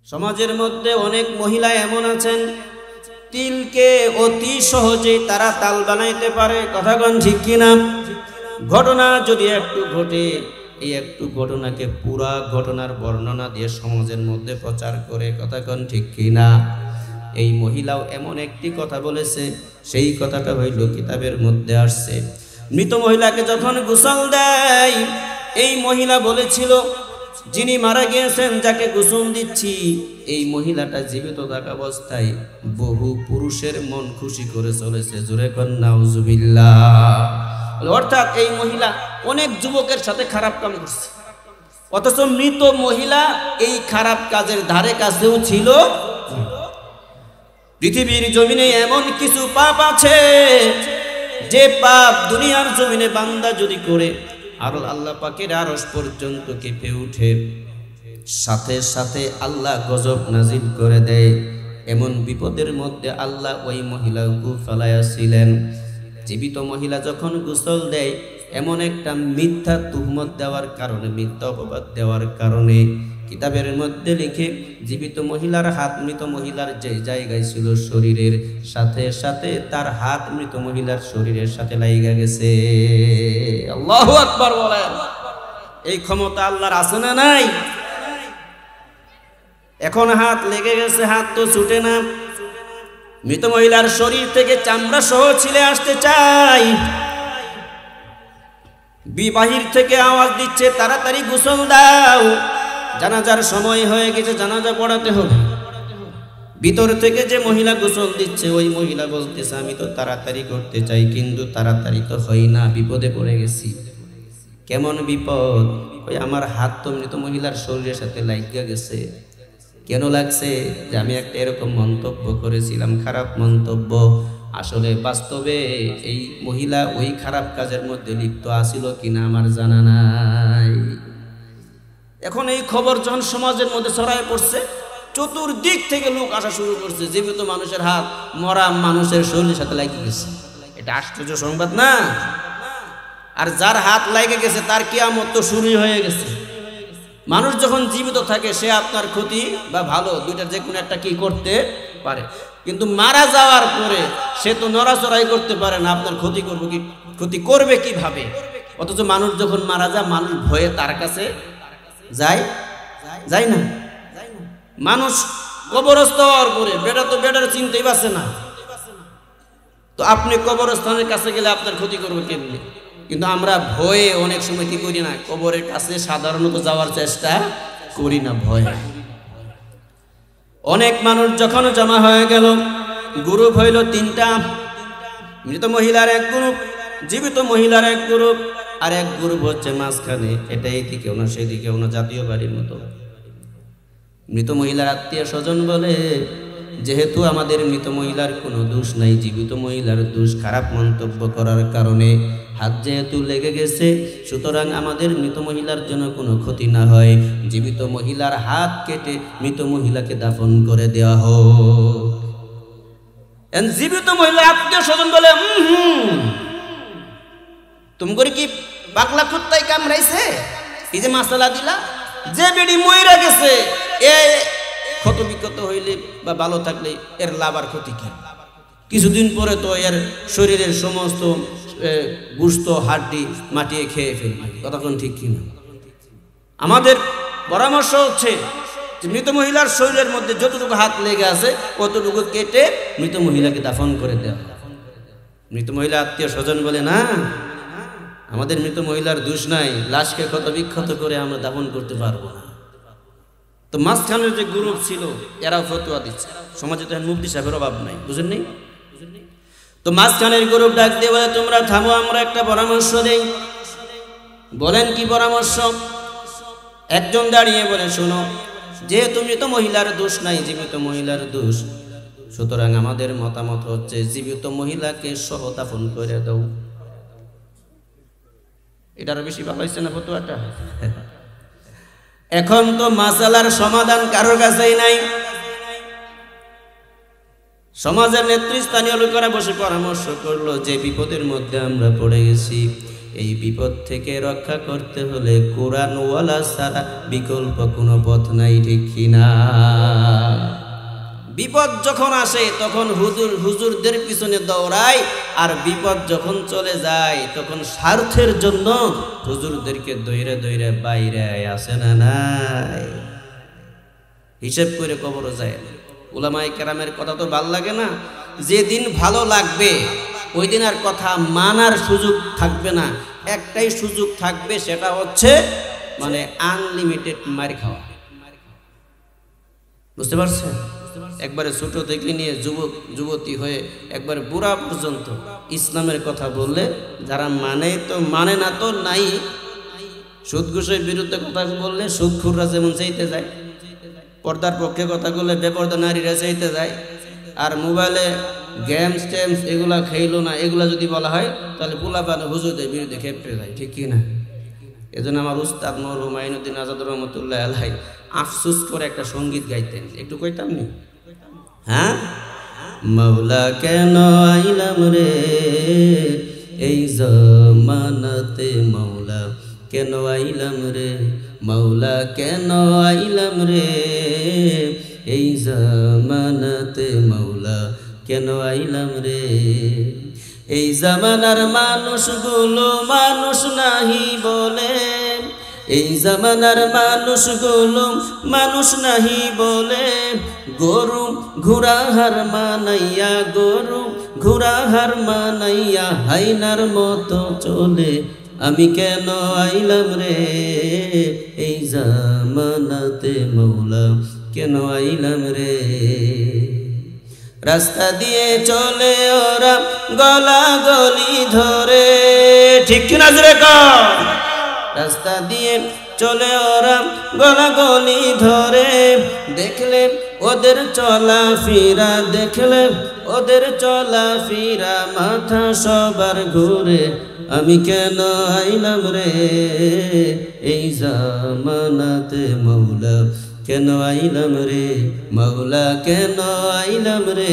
সমাজের মধ্যে অনেক মহিলা এমন আছেন তিলকে অতি সহজে তারা তাল বানাইতে পারে। কথা কোন ঠিক কিনা? ঘটনা যদি একটু ঘটে, এই একটু ঘটনাকে পুরা ঘটনার বর্ণনা দিয়ে সমাজের মধ্যে প্রচার করে। কথা কোন ঠিক কিনা? এই মহিলাও এমন একটি কথা বলেছে, সেই কথাটা হইল কিতাবের মধ্যে আসছে। মৃত মহিলাকে যখন গোসল দেয়, এই মহিলা বলেছিল যিনি মারা গিয়েছেন, যাকে গোসল দিচ্ছি, এই মহিলাটা জীবিত থাকা অবস্থায় বহু পুরুষের মন খুশি করে চলেছে। জোরে কোন নাউজুবিল্লাহ। অর্থাৎ এই মহিলা অনেক যুবকের সাথে খারাপ কাম করছে, অথচ মৃত মহিলা এই খারাপ কাজের ধারে কাছেও ছিল। পৃথিবীর জমিনে এমন কিছু পাপ আছে যে পাপ দুনিয়ার জমিনে বান্দা যদি করে আর আল্লাহ পাকের আরশ পর্যন্ত কেঁপে উঠে, সাথে সাথে আল্লাহ গজব নাজিল করে দেয়। এমন বিপদের মধ্যে আল্লাহ ওই মহিলাকে ফেলাইয়াছিলেন। জীবিত মহিলা যখন গোসল দেয়, এমন একটা মিথ্যা তুহমত দেওয়ার কারণে, মিথ্যা অপবাদ দেওয়ার কারণে কিতাবের মধ্যে লিখে জীবিত মহিলার হাত মৃত মহিলার যে জায়গায় ছিল শরীরের সাথে সাথে তার হাত মৃত মহিলার শরীরের সাথে লাইগা গেছে। আল্লাহু আকবার বলেন। এই ক্ষমতা আল্লাহর আছে না নাই? এখন হাত লেগে গেছে, হাত তো ছুটে না। মৃত মহিলার শরীর থেকে চামড়া সহ ছিলে আসতে চাই, বাহির থেকে আওয়াজ দিচ্ছে তাড়াতাড়ি গোসল দাও, জানাজার সময় হয়ে গেছে, জানাজা পড়াতে হবে। ভিতর থেকে যে মহিলা গোসল দিচ্ছে, ওই মহিলা বলতেছে আমি তো তাড়াতাড়ি করতে চাই, কিন্তু তাড়াতাড়ি তো হয় না, বিপদে পড়ে গেছি। কেমন বিপদ? ওই আমার হাত তো মৃত মহিলার শরীরের সাথে লাগিয়া গেছে। কেন লাগছে? যে আমি একটা এরকম মন্তব্য করেছিলাম, খারাপ মন্তব্য। আসলে বাস্তবে এই মহিলা ওই খারাপ কাজের মধ্যে লিপ্ত আছিল কিনা আমার জানা নাই। এখন এই খবর যখন সমাজের মধ্যে ছড়ায় পড়ছে, চতুর্দিক থেকে লোক আসা শুরু করছে, জীবিত মানুষের হাত মরা মানুষের শরীরের সাথে লাগিয়ে গেছে। এটা আশ্চর্য সংবাদ না? আর যার হাত লাগে গেছে তার কিয়ামত তো শুরুই হয়ে গেছে। মানুষ যখন জীবিত থাকে সে আপনার ক্ষতি বা ভালো দুইটা যে কোনো একটা কি করতে পারে, কিন্তু মারা যাওয়ার পরে সে তো নড়াচড়াই করতে পারে না, আপনার ক্ষতি করবে কি, ক্ষতি করবে কিভাবে? অথচ মানুষ যখন মারা যায়, মানুষ ভয়ে তার কাছে যায় যায় না। মানুষ কবরস্থ হওয়ার পরে বেটা তো বেটার চিনতেই পারছে না, তো আপনি কবরস্থানের কাছে গেলে আপনার ক্ষতি করবে কেমনি? কিন্তু আমরা ভয়ে অনেক সময় কি করি না, কবরের কাছে সাধারণত যাওয়ার চেষ্টা করি না, ভয়ে। অনেক মানুষ যখন জমা হয়ে গেল, গ্রুপ হইল তিনটা, মৃত মহিলার এক গ্রুপ, জীবিত মহিলার এক গ্রুপ, আর এক গ্রুপ হচ্ছে মাঝখানে, এটা এইদিকেও না সেদিকেও না, জাতীয় বাড়ির মতো। মৃত মহিলার আত্মীয় স্বজন বলে যেহেতু আমাদের মৃত মহিলার কোনো দোষ নাই, জীবিত মহিলার দোষ খারাপ মন্তব্য করার কারণে হাত যেহেতু লেগে গেছে, সুতরাং আমাদের মৃত মহিলার জন্য কোনো ক্ষতি না হয়, জীবিত মহিলার হাত কেটে মৃত মহিলাকে দাফন করে দেওয়া হোক। জীবিত মহিলার আত্মীয় স্বজন বলে তুমি করে কি পাগলা কুত্তায় কামড়াইছে? এই যে মাসালা দিলা, যে বেডি মইরা গেছে এ ক্ষত বিক্ষত হইলে বা ভালো থাকলে এর লাভ আর ক্ষতি কি? কিছুদিন পরে তো এর শরীরের সমস্ত গুস্ত হাড্ডি মাটিয়ে খেয়ে ফেলবে। কতক্ষণ ঠিক কিনা? আমাদের পরামর্শ হচ্ছে যে মৃত মহিলার শরীরের মধ্যে যতটুকু হাত লেগে আছে কতটুকু কেটে মৃত মহিলাকে দাফন করে দেওয়া। মৃত মহিলা আত্মীয় স্বজন বলে না, আমাদের মৃত মহিলার দোষ নাই, লাশকে ক্ষত বিক্ষত করে আমরা দাফন করতে পারবো না। তো মাঝখানের যে গ্রুপ ছিল এরাও ফতোয়া দিচ্ছে, সমাজে তো মুফতি সাহেবের অভাব নাই, বুঝেন নেই? তো মাঝখানের গ্রুপ ডাক দিয়ে বলে তোমরা থামো, আমরা একটা পরামর্শ দেই। বলেন কি পরামর্শ? একজন দাঁড়িয়ে বলে শোনো, যেহেতু মৃত মহিলার দোষ নাই, জীবিত মহিলার দোষ, সুতরাং আমাদের মতামত হচ্ছে জীবিত মহিলাকে সহ দাফন করে দাও। এটারও বেশি ভালো হয়েছে না ফতোয়াটা? এখন তো মাসালার সমাধান কারোর কাছেই নাই। সমাজের নেতৃস্থানীয় লোকেরা বসে পরামর্শ করলো যে বিপদের মধ্যে আমরা পড়ে গেছি, এই বিপদ থেকে রক্ষা করতে হলে কোরআনওয়ালা ছাড়া বিকল্প কোনো পথ নাই, ঠিক কিনা? বিপদ যখন আসে তখন হুজুরদের পিছনে দৌড়ায়, আর বিপদ যখন চলে যায় তখন স্বার্থের জন্য হুজুরদেরকে দইরে দইরে বাইরে আসে না নাই? হিসেব করে কবরও যায়। উলামায়ে কেরামের কথা তো ভাল লাগে না? যেদিন ভালো লাগবে ওই দিন আর কথা মানার সুযোগ থাকবে না। একটাই সুযোগ থাকবে, সেটা হচ্ছে মানে আনলিমিটেড মার খাওয়া। বুঝতে পারছেন? একবারে ছোট থেকে নিয়ে যুবক যুবতী হয়ে একবারে বুড়া পর্যন্ত ইসলামের কথা বললে যারা মানে তো মানে না তো নাই। সুদ ঘুষের বিরুদ্ধে কথা বললে সুদখুররা যেমন চাইতে যায়, পর্দার পক্ষে কথা বললে বেপর্দা নারীরা চাইতে যায়, আর মোবাইলে গেমস টেমস এগুলা খেইলো না এগুলা যদি বলা হয় তাহলে পোলাপান হুজুরদের বিরুদ্ধে খেপে যায়, ঠিক কি না? এজন্য আমার উস্তাদ মরহুম মাইনুদ্দিন আজাদ রহমতুল্লাহ আলাইহি আফসোস করে একটা সঙ্গীত গাইতেন, একটু কইতাম নি? হ্যাঁ, মাওলা কেন আইলাম রে এই জামানাতে, মাওলা কেন আইলাম রে, মাওলা কেন আইলাম রে এই জামানাতে, মাওলা কেন আইলাম রে। এই জামানার মানুষগুলো মানুষ নাহি বলে, এই জামানার মানুষগুলো মানুষ নাহি বলে, গরু ঘোড়াহার মানাইয়া, গরু ঘোড়াহার মানাইয়া হাইনার মতো চলে। আমি কেন আইলাম রে এই জামানাতে, মাওলা কেন আইলাম রে। রাস্তা দিয়ে চলে ওরা গলা গলি ধরে, ঠিক কিনা জোরে কর? রাস্তা দিয়ে চলে ওরা গলা গলি ধরে, দেখলে ওদের চলা ফিরা, দেখলে ওদের চলা ফিরা মাথা সবার ঘুরে। আমি কেন আইলাম রে এই জামানাতে, মাওলা কেন আইলাম রে, মাওলা কেন আইলাম রে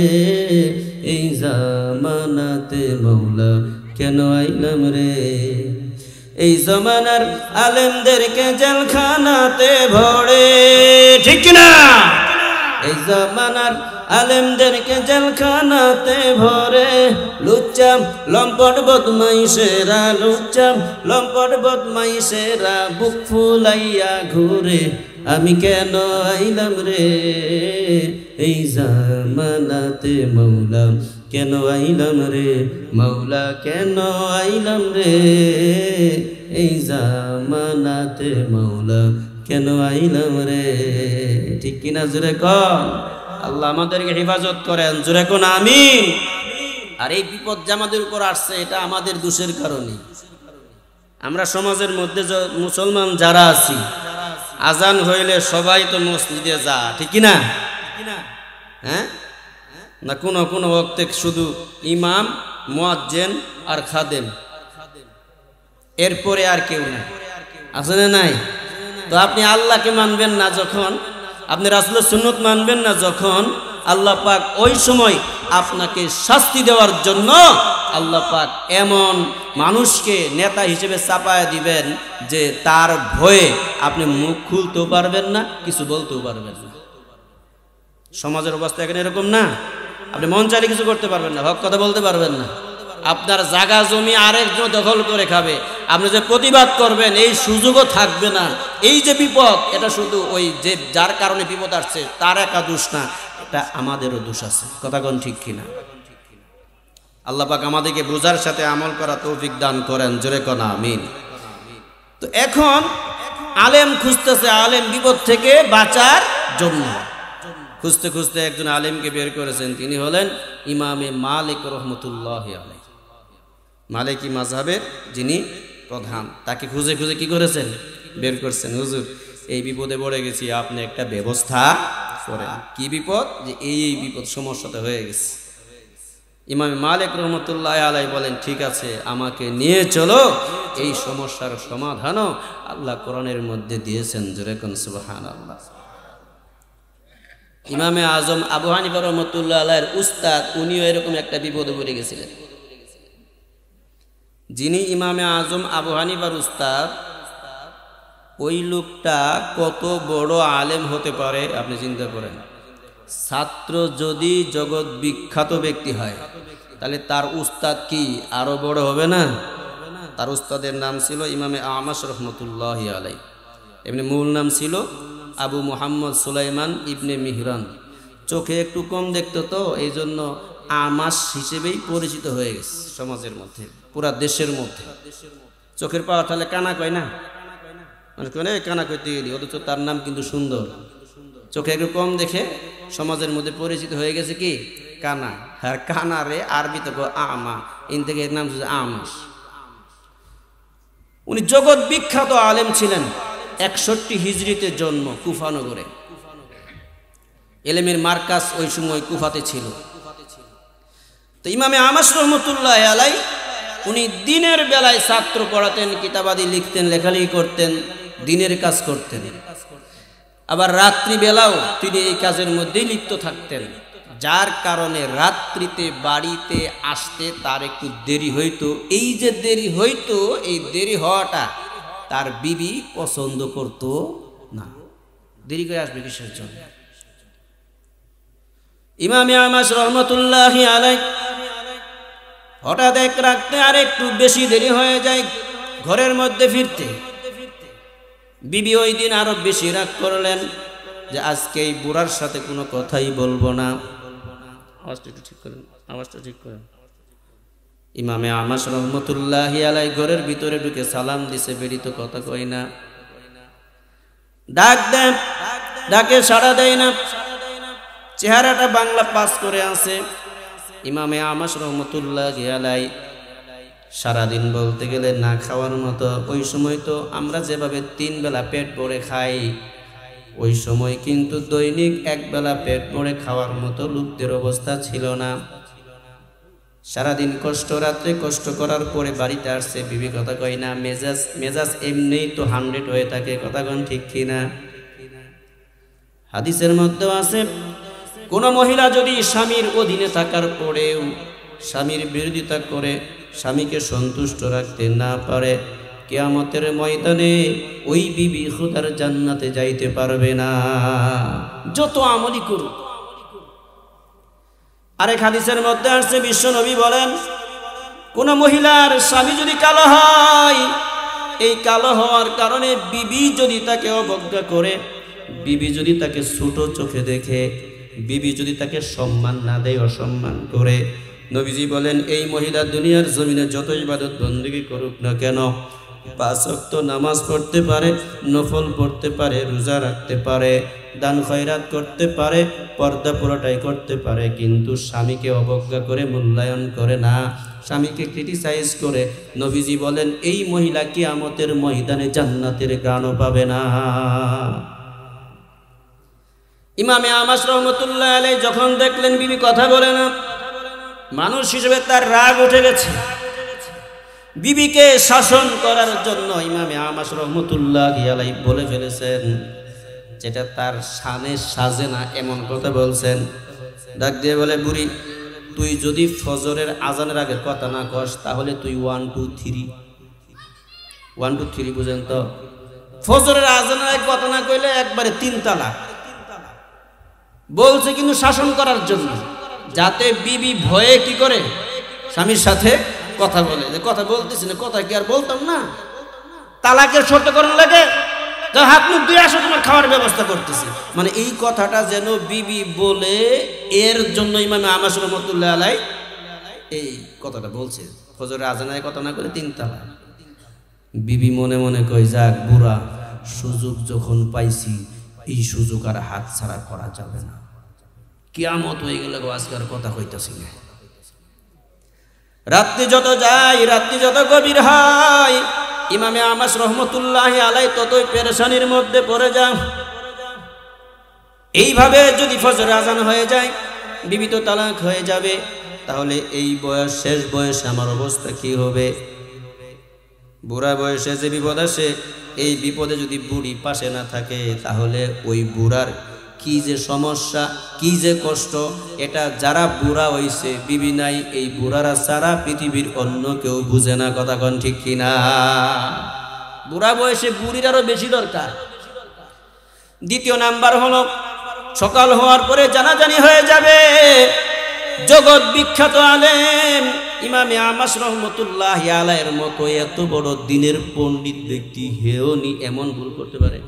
এই জামানাতে, মাওলা কেন আইলাম রে। এই জমানার আলেমদেরকে জেলখানাতে ভরে, ঠিক কিনা? এই জমানার আলেমদেরকে জেলখানাতে ভরে, লুচ্চা লম্পট বদমাইশেরা, লুচ্চা লম্পট বদমাইশেরা বুক ফুলাইয়া ঘুরে। আমি কেন আইলাম রে এই জামানাতে, মাওলা কেন আইলাম রে, মাওলা কেন আইলাম রে এই জামানাতে, মাওলা কেন আইলাম রে। ঠিক কিনা জোরে কন? আল্লাহ আমাদেরকে হেফাজত করেন, জোরে কোন আমিন। আর এই বিপদ যে আমাদের উপর আসছে এটা আমাদের দোষের কারণে। আমরা সমাজের মধ্যে মুসলমান যারা আছি, আজান হইলে সবাই তো মসজিদে যা, ঠিক কিনা? হ্যাঁ না, কোনো কোনো ওয়াক্তে শুধু ইমাম, মুয়াজ্জিন আর খাদেম, এরপরে আর কেউ নাই, আছে না নাই? তো আপনি আল্লাহকে মানবেন না যখন, আপনি রাসূলের সুন্নত মানবেন না যখন, আল্লাহ পাক ওই সময় আপনাকে শাস্তি দেওয়ার জন্য আল্লাহ পাক এমন মানুষকে নেতা হিসেবে চাপায়া দিবেন যে তার ভয়ে আপনি মুখ খুলতেও পারবেন না, কিছু বলতেও পারবেন না। সমাজের অবস্থা এখানে এরকম না? আপনি মন চাইলে কিছু করতে পারবেন না, হক কথা বলতে পারবেন না। আপনার জায়গা জমি আরেকজন দখল করে খাবে, আপনি যে প্রতিবাদ করবেন এই সুযোগও থাকবে না। এই যে বিপদ, এটা শুধু ওই যে যার কারণে বিপদ আসছে তার একা দোষ না, এটা আমাদেরও দোষ আছে। কথা কোন ঠিক কিনা? আল্লাহ পাক আমাদেরকে বোঝার সাথে আমল করা তৌফিক দান করেন, জোরে কোন আমিন। তো এখন আলেম খুঁজতেছে, আলেম বিপদ থেকে বাঁচার জন্য খুঁজতে খুঁজতে একজন আলেমকে বের করেছেন, তিনি হলেন ইমামে মালিক রহমতুল্লাহ আলাইহি, মালিকি মাযহাবের যিনি প্রধান। তাকে খুঁজে খুঁজে কি করেছেন? বের করছেন। হুজুর এই বিপদে পড়ে গেছি, আপনি একটা ব্যবস্থা করেন। কি বিপদ? যে এই বিপদ সমস্যাটা হয়ে গেছে। ইমামে মালিক রহমতুল্লাহ আলাইহি বলেন, ঠিক আছে, আমাকে নিয়ে চলো, এই সমস্যার সমাধানও আল্লাহ কোরআনের মধ্যে দিয়েছেন, জোরে কোন সুবহানাল্লাহ। ইমামে আজম আবু হানিফা রহমতুল্লাহ আলাইহির উস্তাদ, উনিও এরকম একটা বিপদে পড়ে গেছিলেন। যিনি ইমামে আজম আবু হানিফার উস্তাদ, ওই লোকটা কত বড় আলেম হতে পারে আপনি চিন্তা করেন। ছাত্র যদি জগৎ বিখ্যাত ব্যক্তি হয় তাহলে তার উস্তাদ কি আরো বড় হবে না? তার উস্তাদের নাম ছিল ইমামে আমাশ রহমতুল্লাহি আলাইহি। এমনি মূল নাম ছিল আবু মুহাম্মদ সুলাইমান ইবনে মিহরান। চোখে একটু কম দেখতো তো এই জন্য আমাশ হিসেবেই পরিচিত হয়ে গেছে সমাজের মধ্যে, পুরা দেশের মধ্যে। চোখের পাওয়া তাহলে কানা কয় না, মানুষ কয় না কানা কইতে গেলি, অথচ তার নাম কিন্তু সুন্দর। চোখে একটু কম দেখে সমাজের মধ্যে পরিচিত হয়ে গেছে কি কানা। আর কানা রে আরবিতে আমা, ইন থেকে এর নাম হচ্ছে আমাশ। উনি জগৎ বিখ্যাত আলেম ছিলেন। 61 হিজরিতে জন্ম কুফা নগরে। এলেমের মার্কাজ ওই সময় কুফাতে ছিল। তো ইমামে আমাশ রহমতুল্লাহ আলাইহি উনি দিনের বেলায় ছাত্র পড়াতেন, কিতাবাদি লিখতেন, লেখালেখি করতেন, দিনের কাজ করতেন। আবার রাত্রি বেলাও তিনি এই কাজের মধ্যেই লিপ্ত থাকতেন, যার কারণে রাত্রিতে বাড়িতে আসতে তার একটু দেরি হইতো। এই যে দেরি হইতো, এই দেরি হওয়াটা তার বিবি পছন্দ করত না। দেরি করে আসবে কিসের জন্য? ইমামে আমাশ রহমতুল্লাহি আলাইহি হঠাৎ এক রাতে আর একটু বেশি দেরি হয়ে যায় ঘরের মধ্যে ফিরতে। বিবি ওই দিন আরো বেশি রাগ করলেন যে আজকে এই বুড়ার সাথে কোনো কথাই বলবো না। আওয়াজটা একটু ঠিক করেন, আওয়াজটা ঠিক করেন। ইমামে আমাশ রহমতুল্লাহি আলাইহি ঘরের ভিতরে ঢুকে সালাম দিছে, বেরিত কথা কই না। ডাক দেন, ডাকে সাড়া দেয় না। চেহারাটা বাংলা পাস করে আছে। ইমামে আমাশ রহমতুল্লাহি আলাইহি সারাদিন বলতে গেলে না খাওয়ার মতো। ওই সময় তো আমরা যেভাবে 3 বেলা পেট ভরে খাই, ওই সময় কিন্তু দৈনিক 1 বেলা পেট ভরে খাওয়ার মতো লোকদের অবস্থা ছিল না। সারাদিন কষ্ট, রাত্রে কষ্ট করার পরে বাড়িতে আসছে। বিবি কথা কয় না। মেজাজ এমনিই তো 100 হয়ে থাকে, কথা কোন ঠিক কিনা? হাদিসের মধ্যেও আছে, কোন মহিলা যদি স্বামীর অধীনে থাকার পরেও স্বামীর বিরোধিতা করে, স্বামীকে সন্তুষ্ট রাখতে না পারে, কিয়ামতের ময়দানে ওই বিবি খোদার জান্নাতে যাইতে পারবে না, যত আমলই করুক। আরেক হাদিসের মধ্যে আসছে, বিশ্ব নবী বলেন, কোন মহিলার স্বামী যদি কালো হয়, এই কালো হওয়ার কারণে বিবি যদি তাকে অবজ্ঞা করে, বিবি যদি তাকে ছোট চোখে দেখে, বিবি যদি তাকে সম্মান না দেয়, অসম্মান করে, নবীজি বলেন এই মহিলা দুনিয়ার জমিনে যত ইবাদত বন্দেগী করুক না কেন, 5 ওয়াক্ত নামাজ পড়তে পারে, নফল পড়তে পারে, রোজা রাখতে পারে, দান খয়রাত করতে পারে, পর্দা পুরোটাই করতে পারে, কিন্তু স্বামীকে অবজ্ঞা করে, মূল্যায়ন করে না, স্বামীকে ক্রিটিসাইজ করে, নবীজি বলেন এই মহিলা কিয়ামতের ময়দানে জান্নাতের ঘ্রাণও পাবে না। ইমামে আমাশ রহমতুল্লাহ আলাইহি যখন দেখলেন বিবি কথা বলে না, মানুষ হিসেবে তার রাগ উঠে গেছে। বিবিকে শাসন করার জন্য ইমামে আমাশ রহমতুল্লাহি আলাইহি বলে ফেলেছেন যেটা তার শানে সাজে না, এমন কথা বলছেন। ডাক দিয়ে বলে, বুড়ি তুই যদি ফজরের আজানের আগে কথা না কস তাহলে তুই 1 2 3 বুঝেন তো? ফজরের আজানের আগে কথা না কইলে একবারে 3 তালাক। বলছে কিন্তু শাসন করার জন্য, যাতে বিবি ভয়ে কি করে স্বামীর সাথে কথা বলে, যে কথা বলতেছি না, কথা কি আর বলতাম না, তালাকের শর্ত করার লাগে, হাত মুখ ধুয়ে আসো, তোমার খাওয়ার ব্যবস্থা করতেছি। মানে এই কথাটা যেন বিবি বলে, এর জন্য ইমামে আমাশ রহমতুল্লাহ আলাইহি এই কথাটা বলছে। ফজরের আজানের কথা না করে 3 তালাক। বিবি মনে মনে কয়, যাক বুড়া, সুযোগ যখন পাইছি এই সুযোগ আর হাত ছাড়া করা যাবে না। কিয়ামত হয়ে গেলে আজকার কথা কইতাছি না। রাত্রি যত যায়, রাত্রি যত গভীর হয়, ইমামে আমাশ রহমতুল্লাহি আলাইহি ততই পেরেশানির মধ্যে পড়ে যান। এইভাবে যদি ফজর আজান হয়ে যায়, বিবি তো তালাক হয়ে যাবে, তাহলে এই বয়স, শেষ বয়সে আমার অবস্থা কি হবে? বুড়া বয়সে যে বিপদ আসে, এই বিপদে যদি বুড়ি পাশে না থাকে তাহলে ওই বুড়ার কি যে সমস্যা, কি যে কষ্ট, এটা যারা বুড়া হইছে, বিবি নাই, এই বুড়ারা সারা পৃথিবীর অন্য কেউ বুঝে না। কথা কোন ঠিক কিনা? বুড়া বয়সে বুড়ির আরো বেশি দরকার। দ্বিতীয় নাম্বার হলো, সকাল হওয়ার পরে জানাজানি হয়ে যাবে। জগৎ বিখ্যাত আলেম ইমামে আমাস রহমতুল্লাহ আলাইহির মতো এত বড় দিনের পণ্ডিত ব্যক্তি হেওনি এমন ভুল করতে পারে?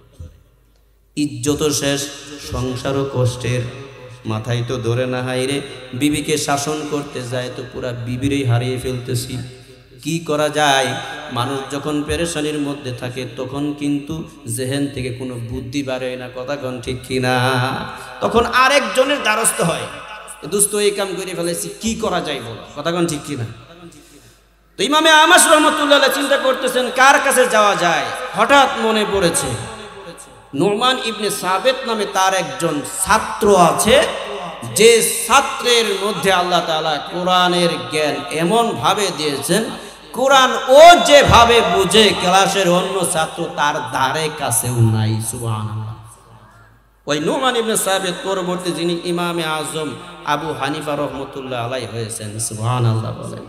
ইজ্জত শেষ, সংসারও কষ্টের, মাথায় তো ধরে না। হাইরে, বিবিকে শাসন করতে যায় তো পুরা বিবিরই হারিয়ে ফেলতেছি। কি করা যায়? মানুষ যখন পেরেশানির মধ্যে থাকে তখন কিন্তু জেহেন থেকে কোনো বুদ্ধি বার হয় না। কথা কোন ঠিক কিনা? তখন আরেকজনের দ্বারস্থ হয়, দোস্ত এই কাম করে ফেলেছি, কি করা যায় বলো। কথা কোন ঠিক কিনা? তো ইমামে আমাস রহমতুল্লাহ চিন্তা করতেছেন কার কাছে যাওয়া যায়। হঠাৎ মনে পড়েছে নুমান ইবনে সাবিত নামে তার একজন ছাত্র আছে, যে ছাত্রের মধ্যে আল্লাহ তাআলা কোরআনের জ্ঞান এমন ভাবে দিয়েছেন, কোরআন ও যেভাবে বুঝে ক্লাসের অন্য ছাত্র তার ধারে কাছেও নাই। সুবহানাল্লাহ। ওই নুমান ইবনে সাবিত পরবর্তী যিনি ইমামে আজম আবু হানিফা রহমতুল্লাহ আলাইহি হয়েছেন। সুবহানাল্লাহ বলেন।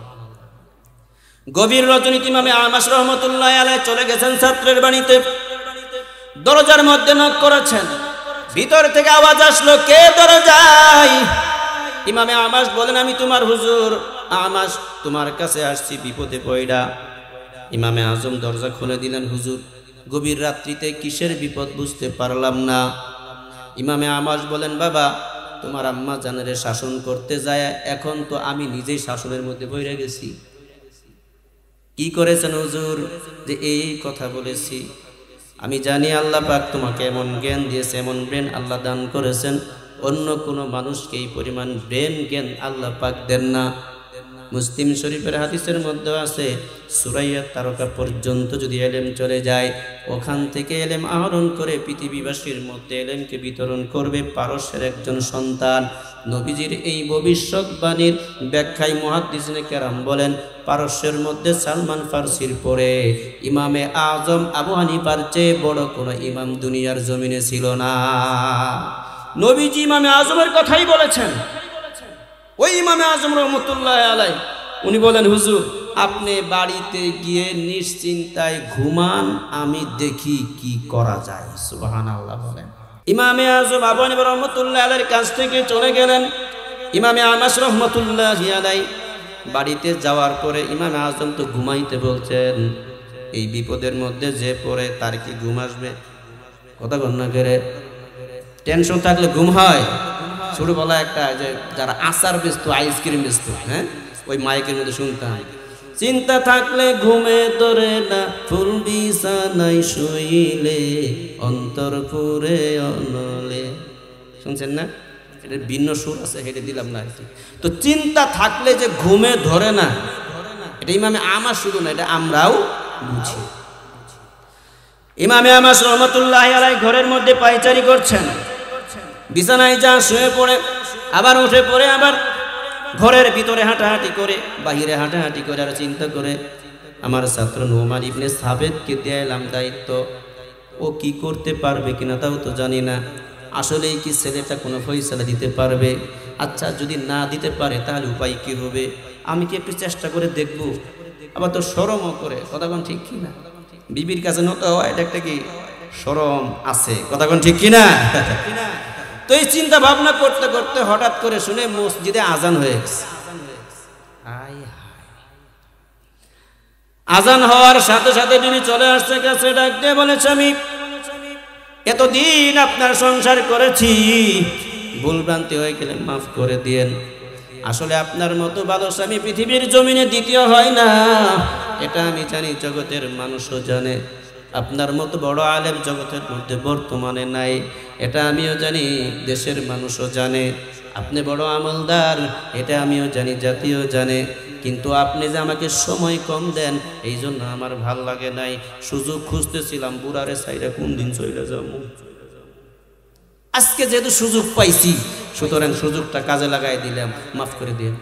গভীর রজনীতে ইমামে আমাস রহমতুল্লাহ আলাইহি চলে গেছেন ছাত্রের বাড়িতে। দরজার মধ্যে নক করেছেন, ভিতর থেকে আওয়াজ আসলো, কে দরজায়? ইমামে আমাস বলেন, আমি তোমার হুজুর আমাস, তোমার কাছে আসছি বিপদে পড়া। ইমামে আজম দরজা খুলে দিলেন, হুজুর গভীর রাত্রিতে কিসের বিপদ বুঝতে পারলাম না। ইমামে আমাস বলেন, বাবা তোমার আম্মা জানেরে শাসন করতে যায়, এখন তো আমি নিজেই শাসনের মধ্যে পড়ে গেছি। কি করেছেন হুজুর? যে এই কথা বলেছি। আমি জানি আল্লাহ পাক তোমাকে এমন জ্ঞান দিয়েছে, এমন ব্রেন আল্লাহ দান করেছেন, অন্য কোনো মানুষকে এই পরিমাণ ব্রেন জ্ঞান আল্লাহ পাক দেন না। মুসলিম শরীফের হাদিসের মধ্যে আছে, সুরাইয়া তারকা পর্যন্ত যদি এলেম চলে যায়, ওখান থেকে এলেম আহরণ করে পৃথিবীবাসীর মধ্যে এলেমকে বিতরণ করবে পারস্যের একজন সন্তান। নবীজির এই ভবিষ্যৎবাণীর ব্যাখ্যায় মুহাদ্দিসিনে কেরাম বলেন, পারস্যের মধ্যে সালমান ফার্সির পরে ইমামে আজম আবু হানিফার চেয়ে বড় কোনো ইমাম দুনিয়ার জমিনে ছিল না। নবীজি ইমামে আজমের কথাই বলেছেন। ওই ইমামে আজম রহমতুল্লাহ আলাইহি উনি বলেন, হুজুর আপনি বাড়িতে গিয়ে নিশ্চিন্তায় ঘুমান, আমি দেখি কি করা যায়। সুবহানাল্লাহ বলেন। ইমামে আজম আবু হানিফা রহমতুল্লাহ আলাইহির কাছ থেকে চলে গেলেন। ইমামে আমাস রহমতুল্লাহ আলাইহি বাড়িতে যাওয়ার পরে ইমামে আজম তো ঘুমাইতে বলছেন। এই বিপদের মধ্যে যে পড়ে তার কি ঘুম আসবে? কথা গণনা করে টেনশন থাকলে ঘুম হয়? ছোটবেলা একটা যে যারা আচার বেচতো, আইসক্রিম বেচতো, হ্যাঁ, ওই মাইকের মধ্যে শুনতাম, চিন্তা থাকলে ঘুমে ধরে না, ফুল বিছানায় শুইলে অন্তর পুরে অনলে। শুনছেন না? এটা ভিন্ন সুর আছে, হেঁটে দিলাম না। তো চিন্তা থাকলে যে ঘুমে ধরে না, এটা ইমামে আমাস শুধু না, এটা আমরাও বুঝি। ইমামে আমাস রহমতুল্লাহ আলাইহি ঘরের মধ্যে পায়চারি করছেন, বিছানায় যা শুয়ে পড়ে, আবার উঠে পড়ে, আবার ঘরের ভিতরে হাঁটাহাঁটি করে, বাহিরে হাঁটাহাঁটি করে, আর চিন্তা করে আমার ছাত্র নুমান ইবনে সাবিতকে দিলাম দায়িত্ব, ও কি করতে পারবে কিনা তাও তো জানি না। আসলেই কি ছেলেটা কোনো ফয়সালা দিতে পারবে? আচ্ছা যদি না দিতে পারে তাহলে উপায় কি হবে? আমি কি একটু চেষ্টা করে দেখব? আবার তো শরমও করে। কথা কোন ঠিক কিনা? বিবির কাছে নত হয়, এটা একটা কি শরম আছে। কথা কোন ঠিক কিনা? তো এই চিন্তা ভাবনা করতে করতে হঠাৎ করে শুনে মসজিদে আজান হয়ে গেছে। আজান হওয়ার সাথে সাথে তিনি চলে আসছে, কাছে ডাক দিয়ে বলেছে, আমি এতদিন আপনার সংসার করেছি, ভুলভ্রান্তি হয়ে গেলে মাফ করে দিয়েন। আসলে আপনার মতো ভালো স্বামী পৃথিবীর জমিনে দ্বিতীয় হয় না, এটা আমি জানি, জগতের মানুষও জানে। আপনার মতো বড় আলেম জগতের মধ্যে বর্তমানে নাই, এটা আমিও জানি, দেশের মানুষও জানে। আপনি বড় আমলদার, এটা আমিও জানি, জাতিও জানে। কিন্তু আপনি যে আমাকে সময় কম দেন, এই জন্য আমার ভাল লাগে নাই। সুযোগ খুঁজতেছিলাম, বুড়ারে সাইডে কোন দিন চলে যাব। আজকে যেহেতু সুযোগ পাইছি, সুতরাং সুযোগটা কাজে লাগাই দিলাম, মাফ করে দিন।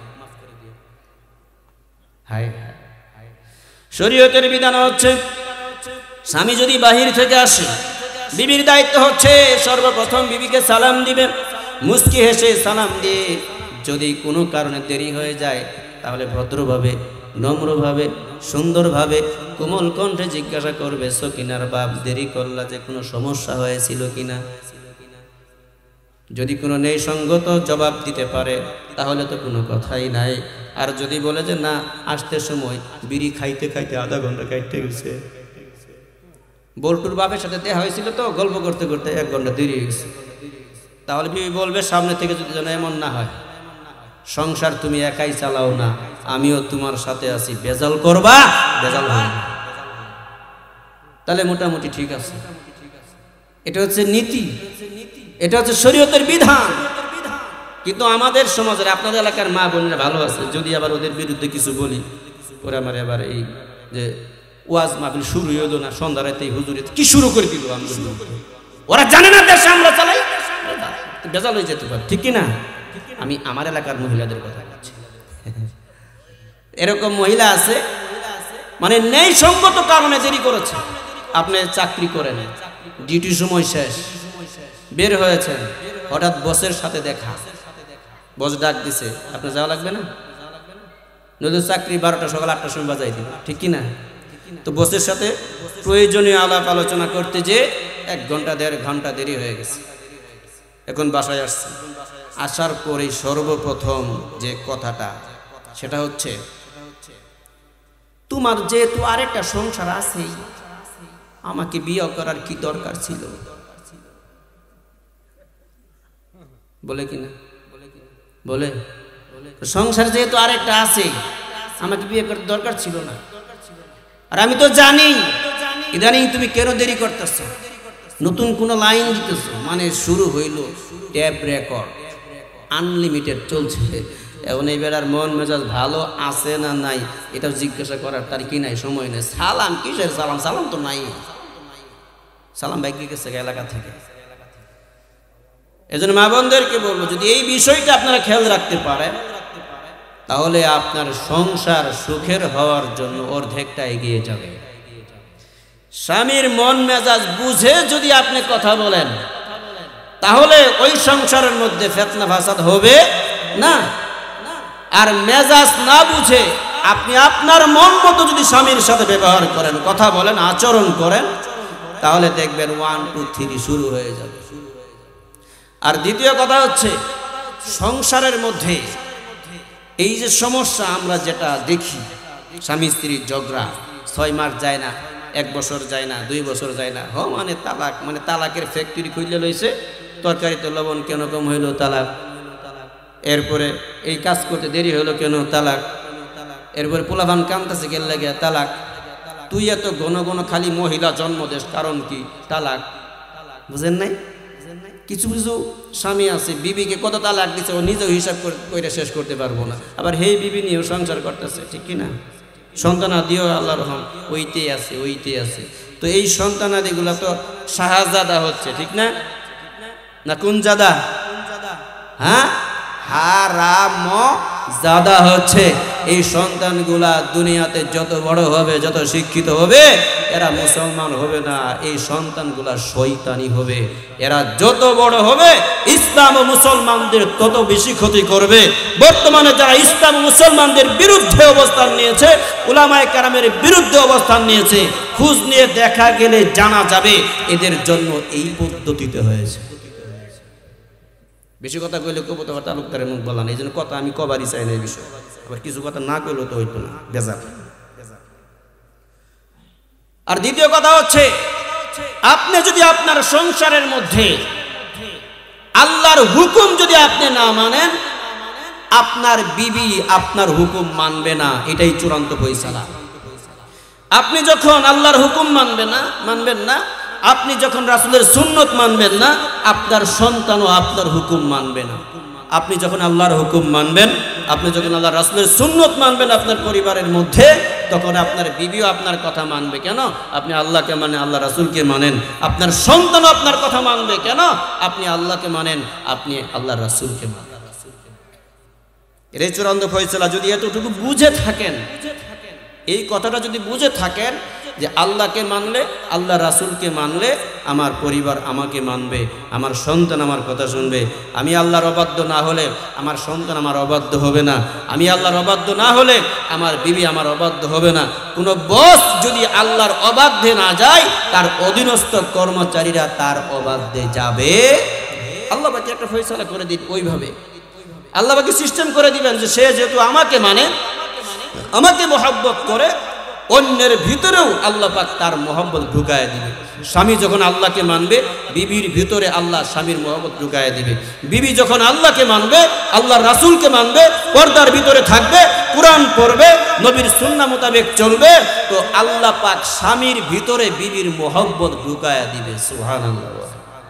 হায় শরীয়তের বিধান হচ্ছে, স্বামী যদি বাহির থেকে আসে, বিবির দায়িত্ব হচ্ছে সর্বপ্রথম বিবিকে সালাম দিবেন, মুস্কি হেসে সালাম দিয়ে যদি কোনো কারণে দেরি হয়ে যায় তাহলে ভদ্রভাবে, নম্রভাবে, সুন্দরভাবে, কোমল কণ্ঠে জিজ্ঞাসা করবে, সকিনার বাপ দেরি করলা যে কোনো সমস্যা হয়েছিল কিনা। যদি কোনো নেই সঙ্গত জবাব দিতে পারে তাহলে তো কোনো কথাই নাই। আর যদি বলে যে না, আসতে সময় বিড়ি খাইতে খাইতে আধা ঘন্টা কাটতে গেছে, বল্টুর বাপের সাথে দেখা হয়েছিল তো গল্প করতে করতে 1 ঘন্টা দেরি হয়ে গেছে, তাহলে বিবি বলবে সামনে থেকে যদি যেন এমন না হয়, সংসার তুমি একাই চালাও না, আমিও তোমার সাথে আছি, বেজাল করবা, বেজাল হবে না। তাহলে মোটামুটি ঠিক আছে। এটা হচ্ছে নীতি, এটা হচ্ছে শরীয়তের বিধান। কিন্তু আমাদের সমাজের, আপনাদের এলাকার মা বোনেরা ভালো আছে, যদি আবার ওদের বিরুদ্ধে কিছু বলি, ওরা আমার এবার এই যে ওয়াজ মাহফিল শুরু হইল না, সন্ধ্যা রাতে হুজুরে কি শুরু করে দিল, ওরা জানে না দেশে আমরা চালাই, বেজাল হয়ে যেতে পারে, ঠিক কিনা? আমি আমার এলাকার মহিলাদের কথা বলছি। এরকম মহিলা আছে, মানে নেই সঙ্গত কারণে দেরি করেছে। আপনি চাকরি করেন, ডিউটি সময় শেষ, বের হয়েছেন, হঠাৎ বসের সাথে দেখা, বস ডাক দিছে, আপনার যাওয়া লাগবে না? নতুন চাকরি 12টা সকাল 8টার সময় বাজাই দিবে, ঠিক কিনা? তো বসের সাথে প্রয়োজনীয় আলাপ আলোচনা করতে যে 1 ঘন্টা 1.5 ঘন্টা দেরি হয়ে গেছে। এখন বাসায় আসছে, আসার পরে সর্বপ্রথম যে কথাটা সেটা হচ্ছে, তোমার যেহেতু আরেকটা সংসার আছে, আমাকে বিয়ে করার কি দরকার ছিল? বলে কিনা? বলে সংসার যেহেতু আরেকটা আছে, আমাকে বিয়ে করার দরকার ছিল না। আর আমি তো জানি ইদানিং তুমি কেন দেরি করতেছ, নতুন কোন লাইন দিতেছ, মানে শুরু হইল ট্যাপ রেকর্ড, আনলিমিটেড চলছে। এখন এই বেড়ার মন মেজাজ ভালো আছে না নাই এটাও জিজ্ঞাসা করার তার কি নাই, সময় নেই। সালাম কিসের সালাম? সালাম তো নাই, সালাম ভাগ্যে গেছে এলাকা থেকে। এজন্য মা বোনদেরকে বলবো, যদি এই বিষয়টা আপনারা খেয়াল রাখতে পারেন তাহলে আপনার সংসার সুখের হওয়ার জন্য অর্ধেকটা এগিয়ে যাবে। স্বামীর মন মেজাজ বুঝে যদি আপনি কথা বলেন তাহলে ওই সংসারের মধ্যে ফিতনা ফাসাদ হবে না। আর মেজাজ না বুঝে আপনি আপনার মন মতো যদি স্বামীর সাথে ব্যবহার করেন, কথা বলেন, আচরণ করেন, তাহলে দেখবেন 1 2 3 শুরু হয়ে যাবে। আর দ্বিতীয় কথা হচ্ছে, সংসারের মধ্যে এই যে সমস্যা আমরা যেটা দেখি, স্বামী স্ত্রীর ঝগড়া 6 মাস যায় না, 1 বছর যায় না, 2 বছর যায় না, মানে তালাক, মানে তালাকের ফ্যাক্টরি খুলে লইছে, তরকারিতে লবণ কেন কম হইল, তালাক। এরপরে এই কাজ করতে দেরি হলো কেন, তালাক। এরপরে পোলাভান কামতাছে গেল লাগে, তালাক। তুই এত ঘন ঘন খালি মহিলা জন্ম দেশ, কারণ কি? তালাক। বুঝেন নাই? কিছু কিছু স্বামী আছে বিবিকে কত তালাক দিচ্ছে, ও নিজেও হিসাব করে শেষ করতে পারবো না, আবার হেই বিবি নিয়েও সংসার করতেছে, ঠিক কিনা? সন্তানাদিও আল্লাহ রহম ওইতেই আছে, ওইতেই আছে। তো এই সন্তানাদিগুলা তো শাহজাদা হচ্ছে, ঠিক না? না কোন জাদা? হ্যাঁ, হারাম জাদা হচ্ছে। এই সন্তানগুলা দুনিয়াতে যত বড় হবে, যত শিক্ষিত হবে, এরা মুসলমান হবে না, এই সন্তানগুলা শয়তানি হবে। এরা যত বড় হবে ইসলাম ও মুসলমানদের তত বেশি ক্ষতি করবে। বর্তমানে যারা ইসলাম ও মুসলমানদের বিরুদ্ধে অবস্থান নিয়েছে, উলামায়ে কেরামের বিরুদ্ধে অবস্থান নিয়েছে, খোঁজ নিয়ে দেখা গেলে জানা যাবে এদের জন্য এই পদ্ধতিতে হয়েছে। বেশি কথা কইলে কবুতর তালুকদারের মুখ বলা না, এই জন্য কথা আমি কবারই চাই না এই বিষয়ে। আবার কিছু কথা না কইলেও তো হইতো না, বেজার। আর দ্বিতীয় কথা হচ্ছে, আপনি যদি আপনার সংসারের মধ্যে আল্লাহর হুকুম যদি আপনি না মানেন, আপনার বিবি আপনার হুকুম মানবে না, এটাই চূড়ান্ত ফয়সালা। আপনি যখন আল্লাহর হুকুম মানবেন না, আপনি যখন রাসূলের সুন্নত মানবেন না, আপনার সন্তানও আপনার হুকুম মানবে না। আপনি যখন আল্লাহর হুকুম মানবেন, আপনি যখন আল্লাহর রাসূলের সুন্নত মানবেন আপনার পরিবারের মধ্যে, তখন আপনার বিবিও আপনার কথা মানবে। কেন? আপনি আল্লাহকে মানেন, আল্লাহ রাসূলকে মানেন। আপনার সন্তানও আপনার কথা মানবে। কেন? আপনি আল্লাহকে মানেন, আপনি আল্লাহ রাসূলকে মানেন। এটাই চূড়ান্ত ফয়সালা। যদি এতটুকু বুঝে থাকেন, এই কথাটা যদি বুঝে থাকেন, যে আল্লাহকে মানলে, আল্লাহ রাসূলকে মানলে আমার পরিবার আমাকে মানবে, আমার সন্তান আমার কথা শুনবে। আমি আল্লাহর অবাধ্য না হলে আমার সন্তান আমার অবাধ্য হবে না, আমি আল্লাহর অবাধ্য না হলে আমার বিবি আমার অবাধ্য হবে না। কোনো বস যদি আল্লাহর অবাধ্যে না যায়, তার অধীনস্থ কর্মচারীরা তার অবাধ্যে যাবে। আল্লাহ বাকি একটা ফয়সালা করে দিন ওইভাবে। আল্লাহ বাকি সিস্টেম করে দিবেন যে সে যেহেতু আমাকে মানে, আমাকে মহব্বত করে, অন্যের ভিতরেও আল্লাহ পাক তার মহব্বত ঢুকায় দিবে। স্বামী যখন আল্লাহকে মানবে, বিবির ভিতরে আল্লাহ স্বামীর মহব্বত ঢুকায় দিবে। বিবি যখন আল্লাহকে মানবে, আল্লাহর রাসূলকে মানবে, পর্দার ভিতরে থাকবে, কুরআন পড়বে, নবীর সুন্নাহ মোতাবেক চলবে, তো আল্লাহ পাক স্বামীর ভিতরে বিবির মহব্বত ঢুকায় দিবে। সুবহানাল্লাহ।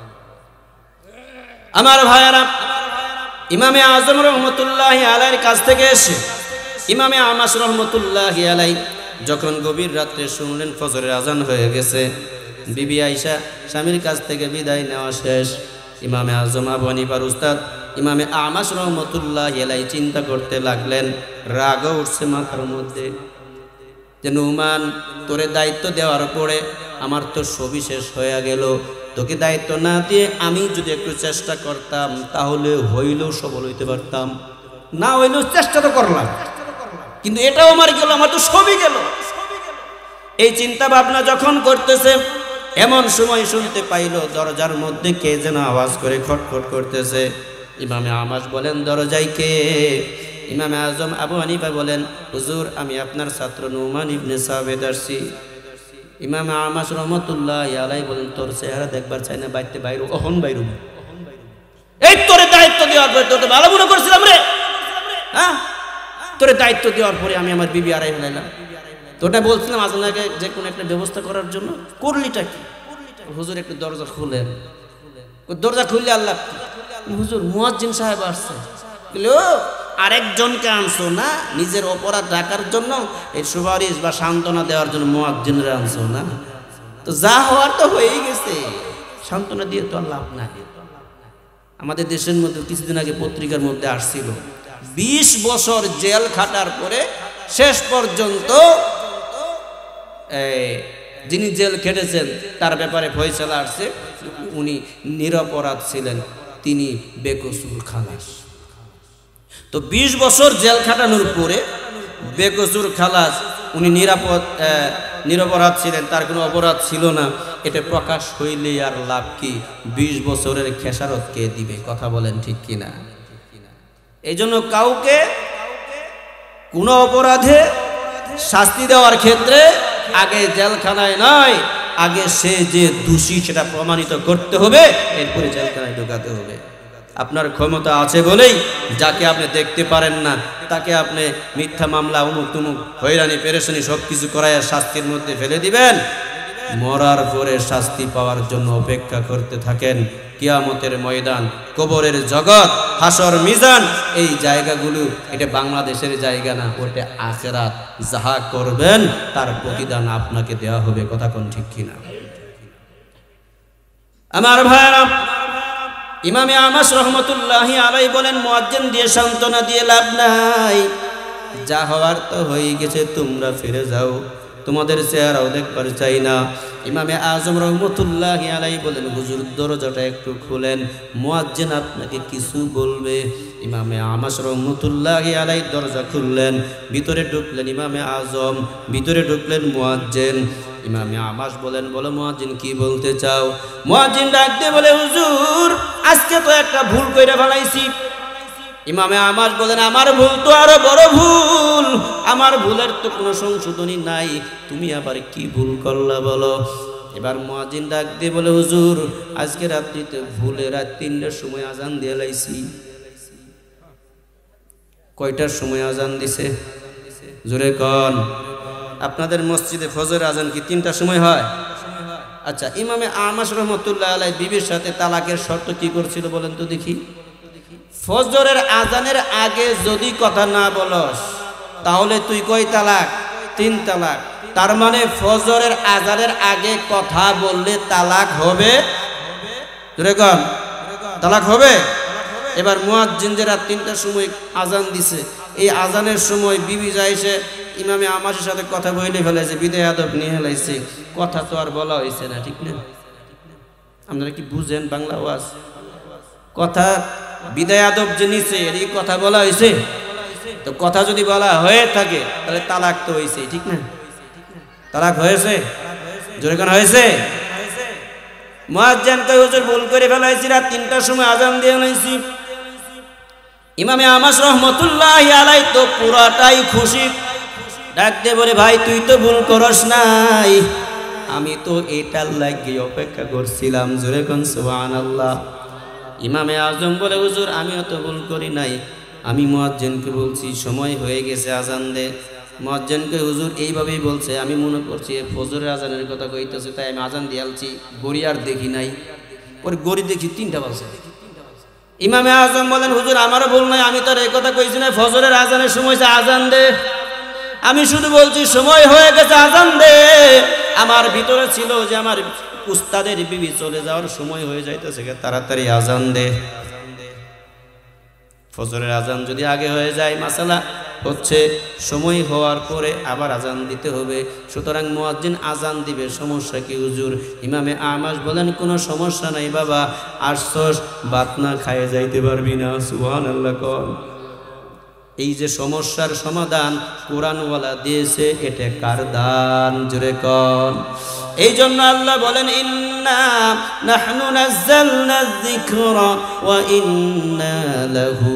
আমার ভাইয়েরা, ইমামে আজম রহমতুল্লাহি আলাইহির কাছ থেকে এসে ইমামে আমাশ রহমতুল্লাহি আলাইহি যখন গভীর রাত্রে শুনলেন ফজরের আজান হয়ে গেছে, বিবি আয়েশা স্বামীর কাছ থেকে বিদায় নেওয়া শেষ, ইমামে আজম আবু হানিফার উস্তাদ ইমামে আমাশ রহমতুল্লাহি আলাইহি চিন্তা করতে লাগলেন। রাগও উঠছে মাথার মধ্যে যে নুমান, তোরে দায়িত্ব দেওয়ার পরে আমার তো সবিশেষ হয়ে গেল। তোকে দায়িত্ব না দিয়ে আমি যদি একটু চেষ্টা করতাম তাহলে হইলেও সবল হইতে পারতাম, না হইলেও চেষ্টা তো করলাম, কিন্তু এটাও আমার গেল, আমার তো সবই গেল। এই চিন্তা ভাবনা যখন করতেছে, এমন সময় শুনতে পাইল দরজার মধ্যে কে যেন আওয়াজ করে খটখট করতেছে। ইমামে আমাশ বলেন, দরজায় কে? ইমামে আজম আবু হানিফা বলেন, হুজুর আমি আপনার ছাত্র নুমান ইবনে সাবিত আসছি। ইমামে আমাশ রহমতুল্লাহি আলাইহি বলেন, তোর চেহারা দেখবার চাই না, বাইতে বাইরু, অহন বাইরু। এই তোরে দায়িত্ব দেওয়ার পরে তোর ভালো মনে করছিলাম রে, হ্যাঁ তোরে দায়িত্ব দেওয়ার পরে আমি আমার বিবি আড়াই ফেলাইলাম। তোটা বলছিলাম আজনাকে যে কোনো একটা ব্যবস্থা করার জন্য, করলিটা কি? হুজুর একটু দরজা খুলেন। দরজা খুললে আল্লাহ, হুজুর মুয়াজ্জিন সাহেব আসছে। আরেকজনকে আনছো না, নিজের অপরাধ ঢাকার জন্য, এই সুপারিশ বা সান্ত্বনা দেওয়ার জন্য মুয়াজ্জিনরা আনছো না? তো যা হওয়ার তো হয়েই গেছে, সান্ত্বনা দিয়ে তো আর লাভ নাই। আমাদের দেশের মধ্যে কিছুদিন আগে পত্রিকার মধ্যে আসছিল, 20 বছর জেল খাটার পরে শেষ পর্যন্ত যিনি জেল খেটেছেন তার ব্যাপারে ফয়সালা আসছে, উনি নিরপরাধ ছিলেন, তিনি বেকসুর খালাস। তো 20 বছর জেল খাটানোর পরে বেকসুর খালাস, উনি নিরপরাধ ছিলেন, তার কোনো অপরাধ ছিল না, এটা প্রকাশ হইলে আর লাভ কি? 20 বছরের খেসারত কে দিবে? কথা বলেন ঠিক কিনা? এই জন্য কাউকে কোনো অপরাধে শাস্তি দেওয়ার ক্ষেত্রে আগে জেলখানায় নয়, আগে সে যে দোষী সেটা প্রমাণিত করতে হবে, এরপরে জেলখানায় ঢোকাতে হবে। আপনার ক্ষমতা আছে বলেই যাকে আপনি দেখতে পারেন না তাকে আপনি মিথ্যা মামলা, অমুক তুমুক, হয়রানি পেরেশানি সব কিছু করায় শাস্তির মধ্যে ফেলে দিবেন। মরার পরে শাস্তি পাওয়ার জন্য অপেক্ষা করতে থাকেন। কিয়ামতের ময়দান, কবরের জগৎ, হাসর মিজান, এই জায়গাগুলো এটা বাংলাদেশের জায়গা না, ওটা আখিরাত। যাহা করবেন তার প্রতিদান আপনাকে দেওয়া হবে। কথা কোন ঠিক কিনা? আমার ভাইরা, ইমামে আমাশ রহমতুল্লাহি আলাইহি বলেন, মুয়াজ্জিন দিয়ে সান্ত্বনা দিয়ে লাভ নাই, যা হওয়ার তো হয়ে গেছে, তোমরা ফিরে যাও, তোমাদের চেহারাও দেখবার চাই না। ইমামে আজম রহমতুল্লাহি আলাইহি বলেন, হুজুর দরজাটা একটু খুলেন, মুয়াজ্জিন আপনাকে কিছু বলবে। ইমামে আমাশ রহমতুল্লাহি আলাইহি দরজা খুললেন, ভিতরে ঢুকলেন ইমামে আজম, ভিতরে ঢুকলেন মুয়াজ্জিন। ইমামে আমাশ বলেন, বলো মুয়াজ্জিন কি বলতে চাও? মুয়াজ্জিন ডাক দিয়ে বলে, হুজুর আজকে তো একটা ভুল কইরা ফেলাইছি। ইমামে আমাশ বলেন, আমার ভুল তো আরো বড় ভুল, আমার ভুলের তো কোনো সংশোধনী নাই, তুমি আবার কি ভুল করলা বলো। এবার মুয়াজ্জিন ডাক দিয়ে বলে, হুজুর আজকে রাত্রিতে ভুলে রাত 3টার সময় আজান দিয়ে লাইছি। কয়টার সময় আজান দিছে? জোরে কন। আপনাদের মসজিদে ফজর আজান কি 3টার সময় হয়? আচ্ছা, ইমামে আমাশ রহমতুল্লাহি আলাইহি বিবির সাথে তালাকের শর্ত কি করছিল বলেন তো দেখি? ফজরের আজানের আগে যদি কথা না বলস তাহলে তুই কয় তালাক? 3 তালাক। তার মানে ফজরের আজানের আগে কথা বললে তালাক হবে? দেখুন তালাক হবে। এবার মুয়াজ্জিন যে রাত 3টার সময় আজান দিছে, এই আজানের সময় বিবি যায় এসে ইমামে আমাশের সাথে কথা বলে ফেলাইছে, বিদায় আদব নিয়ে ফেলাইছে, কথা তো আর বলা হয়েছে না, ঠিক না? আপনারা কি বুঝেন বাংলা ওয়াজ? কথা বিদায় আদব যে নিছে এই কথা বলা হয়েছে, তো কথা যদি বলা হয়ে থাকে তাহলে তালাক তো হয়েছে, ঠিক না? তালাক হয়েছে, জোরে কোন হয়েছে? মুয়াজ্জিন কই হুজুর ভুল করে ফেলাইছি, রাত 3টার সময় আজান দিয়ে ফেলাইছি। ইমামে আমাশ রহমতুল্লাহি আলাইহি তো পুরাটাই খুশি, ডাক দিয়ে বলে, ভাই তুই তো ভুল করস নাই, আমি তো এটার লাগিয়ে অপেক্ষা করছিলাম। জোরে কোন সুবহানাল্লাহ। ইমামে আজম বলে, হুজুর আমিও তো ভুল করি নাই, আমি মুয়াজ্জিনকে বলছি সময় হয়ে গেছে আজান দে। মুয়াজ্জিনকে হুজুর এইভাবেই বলছে, আমি মনে করছি ফজরের আজানের কথা কইতেছে, তাই আমি আজান দিয়ালছি, গড়ি আর দেখি নাই। পরে গড়ি দেখি 3টা বাজে। ইমামে আজম বলেন, হুজুর আমারও ভুল নাই, আমি তো আর এই কথা কইছি না ফজরের আজানের সময় আজান দে, আমি শুধু বলছি সময় হয়ে গেছে আজান দে। আমার ভিতরে ছিল যে আমার উস্তাদের বিবি চলে যাওয়ার সময় হয়ে যাইতেছে, তাড়াতাড়ি আজান দে। ফজরের আজান যদি আগে হয়ে যায়, মাসালা হচ্ছে সময় হওয়ার পরে আবার আজান দিতে হবে, সুতরাং মুয়াজ্জিন আজান দিবে, সমস্যা কি হুজুর? ইমামে আমাশ বলেন, কোনো সমস্যা নাই বাবা, আসছস ভাত না খায়ে যাইতে পারবি না। সুবহানাল্লাহ কোন। এই যে সমস্যার সমাধান কোরআনওয়ালা দিয়েছে, এটা কার দান? জোরে কোন। এই জন্য আল্লাহ বলেন, ইন্না নাহনু নাযালনা যিকরা ওয়া ইন্না লাহু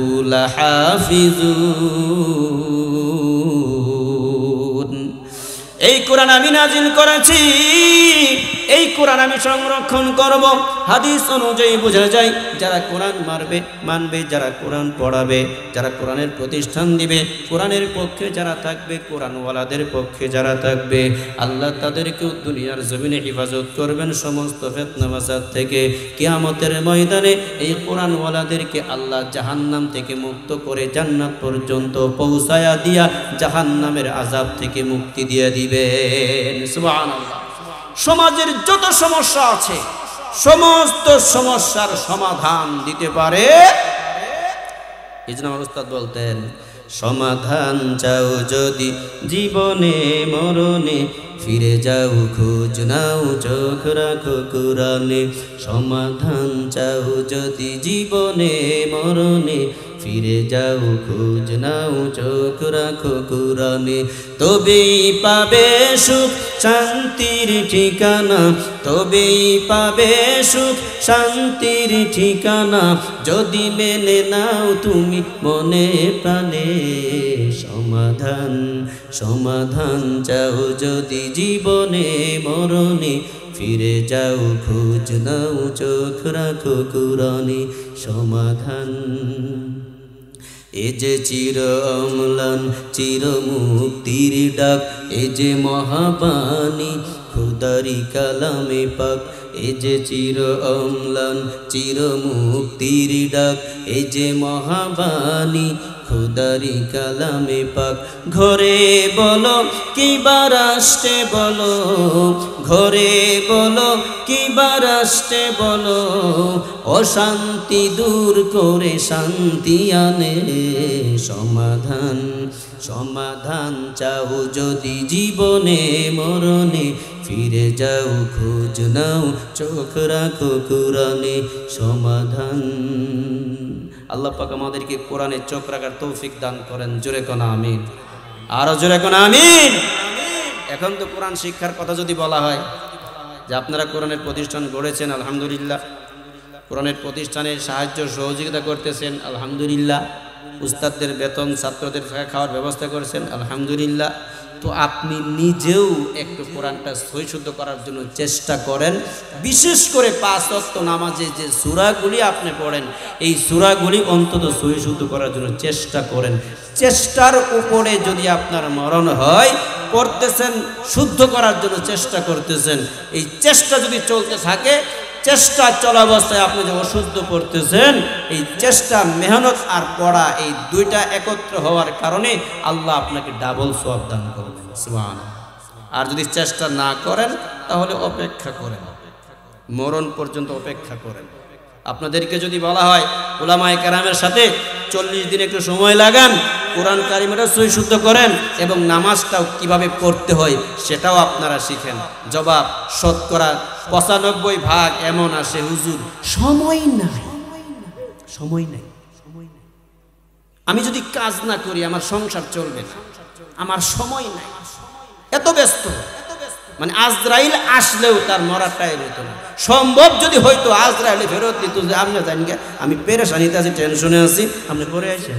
লাহাফিজুন। এই কোরআন আমি নাজিল করেছি, এই কোরআন আমি সংরক্ষণ করব। হাদিস অনুযায়ী বোঝা যায়, যারা কোরআন মানবে, যারা কোরআন পড়াবে, যারা কোরআনের প্রতিষ্ঠান দিবে, কোরআনের পক্ষে যারা থাকবে, কোরআনওয়ালাদের পক্ষে যারা থাকবে, আল্লাহ তাদেরকেও দুনিয়ার জমিনে হেফাজত করবেন সমস্ত ফিতনা ফাসাদ থেকে। কিয়ামতের ময়দানে এই কোরআনওয়ালাদেরকে আল্লাহ জাহান্নাম থেকে মুক্ত করে জান্নাত পর্যন্ত পৌঁছায়া দিয়া জাহান্নামের আযাব থেকে মুক্তি দিয়ে দিবেন। সুবহানাল্লাহ। সমাজের যত সমস্যা আছে সমস্ত সমস্যার সমাধান দিতে পারে। এই জন্য আমার উস্তাদ বলতেন, সমাধান চাও যদি জীবনে মরণে, ফিরে যাও খোঁজ নাও চোখ রাখো কোরআনে। সমাধান চাও যদি জীবনে মরণে, ফিরে যাও খোঁজ নাও চোখ রাখো কোরআনে। তবেই পাবে সুখ শান্তির ঠিকানা, তবেই পাবে সুখ শান্তির ঠিকানা, যদি মেনে নাও তুমি মনে প্রাণে। সমাধান চাও যদি জীবনে মরণে, ফিরে যাও খোঁজ নাও চোখ রাখো কোরআনে। সমাধান এ যে চির অম্লান চির মুক্তির ডাক, এ যে মহাবাণী খোদারি কালামে পাক। এ যে চির অম্লান চির মুক্তির ডাক, এ যে মহাবাণী খোদারি কালামে পাক। ঘরে বলো কিবা রাষ্ট্রে বলো, ঘরে বলো কিবা রাষ্ট্রে বলো, অশান্তি দূর করে শান্তি আনে। সমাধান চাও যদি জীবনে মরণে, ফিরে যাও খোঁজ নাও চোখ রাখো কোরআনে। সমাধান। আল্লাহ পাক আমাদেরকে কোরআনে চোখ রাখার তৌফিক দান করেন। জোরে কোন আমিন, আরো জোরে কোন আমিন। এখন তো কোরআন শিক্ষার কথা যদি বলা হয়, যে আপনারা কোরআনের প্রতিষ্ঠান গড়েছেন, আলহামদুলিল্লাহ, কোরআনের প্রতিষ্ঠানে সাহায্য সহযোগিতা করতেছেন, আলহামদুলিল্লাহ, উস্তাদদের বেতন ছাত্রদের খাওয়ার ব্যবস্থা করেছেন, আলহামদুলিল্লাহ। তো আপনি নিজেও একটু কোরআনটা সহি শুদ্ধ করার জন্য চেষ্টা করেন। বিশেষ করে 5 ওয়াক্ত নামাজে যে সূরাগুলি আপনি পড়েন, এই সূরাগুলি অন্তত সহি শুদ্ধ করার জন্য চেষ্টা করেন। চেষ্টার উপরে যদি আপনার মরণ হয়, পড়তেছেন শুদ্ধ করার জন্য চেষ্টা করতেছেন, এই চেষ্টা যদি চলতে থাকে, চেষ্টা চলাবস্থায় আপনি যে অশুদ্ধ পড়তেছেন, এই চেষ্টা মেহনত আর পড়া এই দুইটা একত্র হওয়ার কারণে আল্লাহ আপনাকে ডাবল সওয়াব দান করবেন। সুবহানাল্লাহ। আর যদি চেষ্টা না করেন তাহলে অপেক্ষা করেন, মরণ পর্যন্ত অপেক্ষা করেন। আপনাদেরকে যদি বলা হয় উলামায়ে কেরামের সাথে 40 দিন একটু সময় লাগান, কোরআন কারিমটা সহি শুদ্ধ করেন এবং নামাজটাও কিভাবে পড়তে হয় সেটাও আপনারা শিখেন, জবাব শতকরা 95% এমন আসে, হুজুর সময় নাই, সময় নাই। আমি যদি কাজ না করি আমার সংসার চলবে না, আমার সময় নাই, এত ব্যস্ত। মানে আজরাইল আসলেও তার মরাটাই হইতো না। সম্ভব যদি হইতো আজরাইল ফেরত দিত যে আপনি জানি আমি পেরেশানিতে আছি, টেনশনে আছি, আপনি পরে আসেন।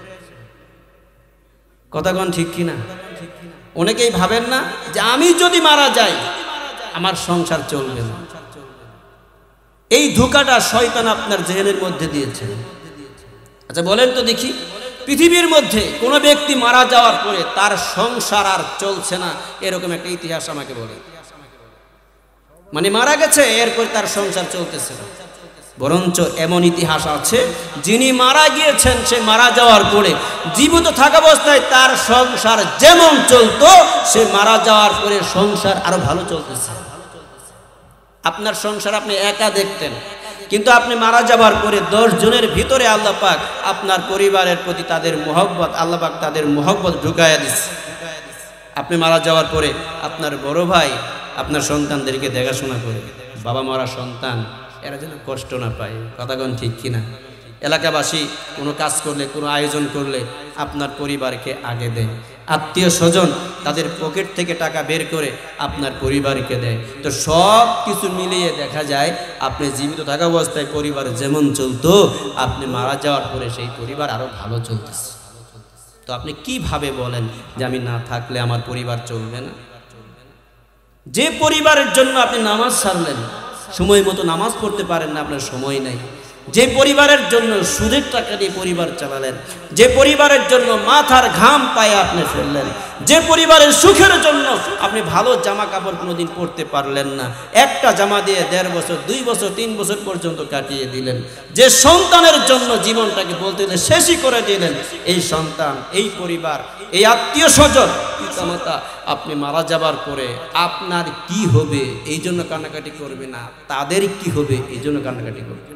কথা কোন ঠিক কিনা? অনেকেই ভাবেন না যে আমি যদি মারা যাই আমার সংসার চলবে না। এই ধোঁকাটা শয়তান আপনার জেহেনের মধ্যে দিয়েছে। আচ্ছা বলেন তো দেখি, পৃথিবীর মধ্যে কোনো ব্যক্তি মারা যাওয়ার পরে তার সংসার আর চলছে না এরকম একটা ইতিহাস আমাকে বলে। মানে মারা গেছে এরপর তার সংসার চলতেছে না, বরঞ্চ এমন ইতিহাস আছে যিনি মারা গিয়েছেন সে মারা যাওয়ার পরে জীবিত থাকা অবস্থায় তার সংসার যেমন চলতো সে মারা যাওয়ার পরে সংসার আরো ভালো চলতেছে। আপনার সংসার আপনি একা দেখতেন, কিন্তু আপনি মারা যাবার পরে 10 জনের ভিতরে আল্লাহ পাক আপনার পরিবারের প্রতি তাদের মহব্বত, আল্লাহ পাক তাদের মহব্বত ঢুকাইয়া দিচ্ছে। আপনি মারা যাওয়ার পরে আপনার বড় ভাই আপনার সন্তানদেরকে দেখাশোনা করে, বাবা মারা সন্তান এরা যেন কষ্ট না পায়। কথাগণ ঠিক কিনা? এলাকাবাসী কোনো কাজ করলে, কোনো আয়োজন করলে আপনার পরিবারকে আগে দেয়, আত্মীয় স্বজন তাদের পকেট থেকে টাকা বের করে আপনার পরিবারকে দেয়। তো সব কিছু মিলিয়ে দেখা যায় আপনি জীবিত থাকা অবস্থায় পরিবার যেমন চলতো আপনি মারা যাওয়ার পরে সেই পরিবার আরো ভালো চলতেছে। তো আপনি কিভাবে বলেন যে আমি না থাকলে আমার পরিবার চলবে না? যে পরিবারের জন্য আপনি নামাজ ছাড়লেন, সময় মতো নামাজ পড়তে পারেন না, আপনার সময় নাই। যে পরিবারের জন্য সুদের টাকা দিয়ে পরিবার চালালেন, যে পরিবারের জন্য মাথার ঘাম পায়ে আপনি ফেললেন, যে পরিবারের সুখের জন্য আপনি ভালো জামা কাপড় কোনোদিন পরতে পারলেন না, একটা জামা দিয়ে 1.5 বছর 2 বছর 3 বছর পর্যন্ত কাটিয়ে দিলেন, যে সন্তানের জন্য জীবনটাকে বলতে গেলে শেষই করে দিলেন, এই সন্তান, এই পরিবার, এই আত্মীয় স্বজন, পিতামাতা আপনি মারা যাবার পরে আপনার কি হবে এই জন্য কান্নাকাটি করবে না, তাদের কি হবে এই জন্য কান্নাকাটি করবে।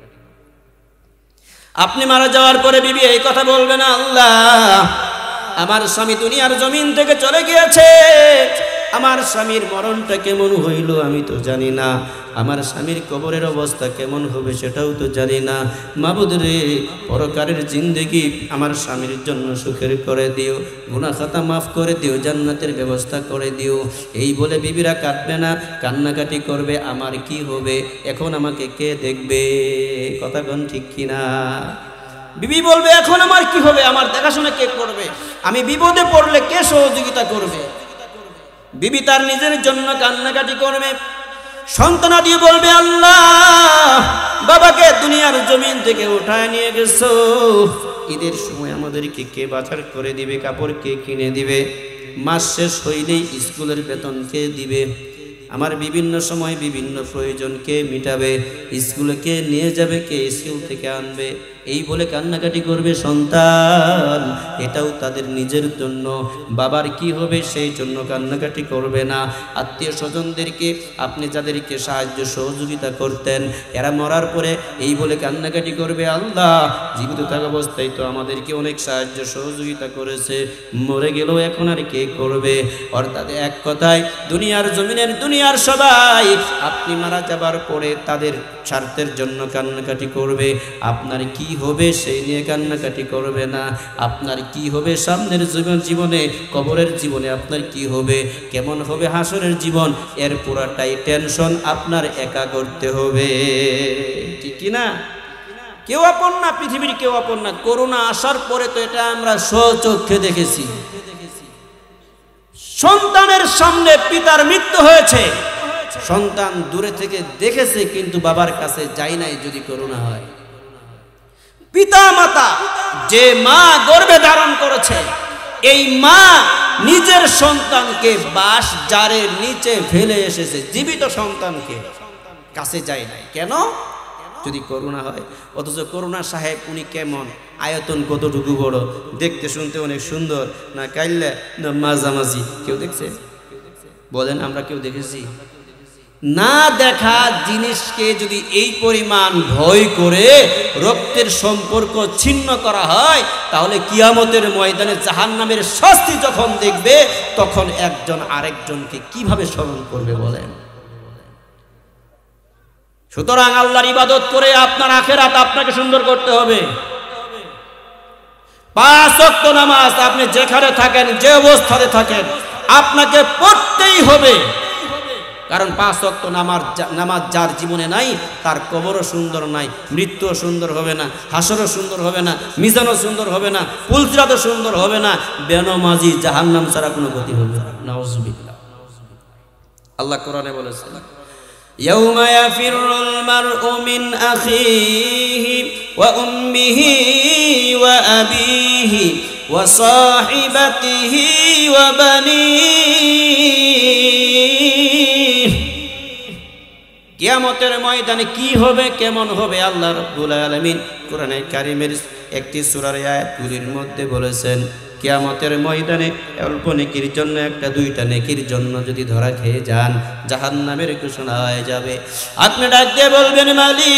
আপনি মারা যাওয়ার পরে বিবি এই কথা বলবে না, আল্লাহ আমার স্বামী দুনিয়ার জমিন থেকে চলে গিয়েছে, আমার স্বামীর মরণটা কেমন হইল আমি তো জানি না, আমার স্বামীর কবরের অবস্থা কেমন হবে সেটাও তো জানি না। মাবুদ রে, পরকারের জিন্দেগি আমার স্বামীর জন্য সুখের করে দিও, গুনাহ খাতা মাফ করে দিও, জান্নাতের ব্যবস্থা করে দিও। এই বলে বিবিরা কাঁদবে না, কান্নাকাটি করবে, আমার কি হবে, এখন আমাকে কে দেখবে? কথা কোন ঠিক কিনা? বিবি বলবে এখন আমার কি হবে, আমার দেখাশোনা কে করবে, আমি বিপদে পড়লে কে সহযোগিতা করবে? বিবি তার নিজের জন্য কান্নাকাটি করবে। সন্তানাদি বলবে আল্লাহ বাবাকে দুনিয়ার জমিন থেকে উঠায় নিয়ে গেছো, ঈদের সময় আমাদেরকে কে বাজার করে দিবে, কাপড় কে কিনে দিবে, মাস শেষ হইলেই স্কুলের বেতন কে দিবে, আমার বিভিন্ন সময় বিভিন্ন প্রয়োজন কে মিটাবে, স্কুলে কে নিয়ে যাবে, কে স্কুল থেকে আনবে, এই বলে কান্নাকাটি করবে সন্তান। এটাও তাদের নিজের জন্য, বাবার কি হবে সেই জন্য কান্নাকাটি করবে না। আত্মীয় স্বজনদেরকে আপনি যাদেরকে সাহায্য সহযোগিতা করতেন এরা মরার পরে এই বলে কান্নাকাটি করবে, আল্লাহ জীবিত থাকা অবস্থায় তো আমাদেরকে অনেক সাহায্য সহযোগিতা করেছে, মরে গেলেও এখন আর কে করবে? অর্থাৎ এক কথায় দুনিয়ার জমিনের দুনিয়ার সবাই আপনি মারা যাবার পরে তাদের স্বার্থের জন্য কান্নাকাটি করবে, আপনার কি হবে সেই নিয়ে কান্নাকাটি করবে না। আপনার কি হবে সামনের জীবনে, কবরের জীবনে আপনার কি হবে, কেমন হবে হাসরের জীবন, এর পুরাটাই টেনশন আপনার একা করতে হবে, ঠিক কি না? কেউ আপন না, পৃথিবীর কেউ আপন না। করোনা আসার পরে তো এটা আমরা স্বচক্ষে দেখেছি, সন্তানের সামনে পিতার মৃত্যু হয়েছে, সন্তান দূরে থেকে দেখেছে কিন্তু বাবার কাছে যায় নাই। যদি করোনা হয়, পিতা মাতা যে মা গর্ভে ধারণ করেছে এই মা নিজের সন্তানকে বাঁশ জারের নিচে ফেলে এসেছে, জীবিত সন্তানকে কাছে যায় নাই। কেন? যদি করোনা হয়। অথচ করোনা সাহেব উনি কেমন, আয়তন কতটুকু বড়, দেখতে শুনতে অনেক সুন্দর, না কাইল্লা না মাঝামাঝি, কেউ দেখছে? বলেন আমরা কেউ দেখেছি? না দেখা জিনিসকে যদি এই পরিমাণ ভয় করে রক্তের সম্পর্ক ছিন্ন করা হয়, তাহলে কিয়ামতের ময়দানে জাহান্নামের শাস্তি যখন দেখবে তখন একজন আরেকজনকে কিভাবে স্মরণ করবে বলেন? সুতরাং আল্লাহর ইবাদত করে আপনার আখিরাত আপনাকে সুন্দর করতে হবে। 5 ওয়াক্ত নামাজ আপনি যেখানে থাকেন, যে অবস্থাতে থাকেন, আপনাকে পড়তেই হবে। কারণ 5 ওয়াক্ত নামাজ যার জীবনে নাই, তার কবরও সুন্দর নাই, মৃত্যুও সুন্দর হবে না, হাসরও সুন্দর হবে না, মিজানও সুন্দর হবে না, পুলসিরাতও সুন্দর হবে না, বেনামাজি জাহান্নাম ছাড়া কোনো গতি হবে না। নাউজুবিল্লাহ। আল্লাহ কোরআনে বলেছেন, ইয়াউমা ইয়াফিরুল মারউ মিন আখিহি ওয়া উম্মিহি ওয়া আবিহি ওয়া সাহিবাতিহি ওয়া বানিহি। কিয়ামতের ময়দানে কি হবে, কেমন হবে, আল্লাহ রাব্বুল আলামিন কোরআনে কারীমের একটি সূরার আয়াতগুলির মধ্যে বলেছেন, কিয়ামতের ময়দানে অল্প নেকির জন্য একটা, 2টা নেকির জন্য যদি ধরা খেয়ে যান, জাহান্নামের ঘোষণা হয়ে যাবে। আপনি ডাক দিয়ে বলবেন,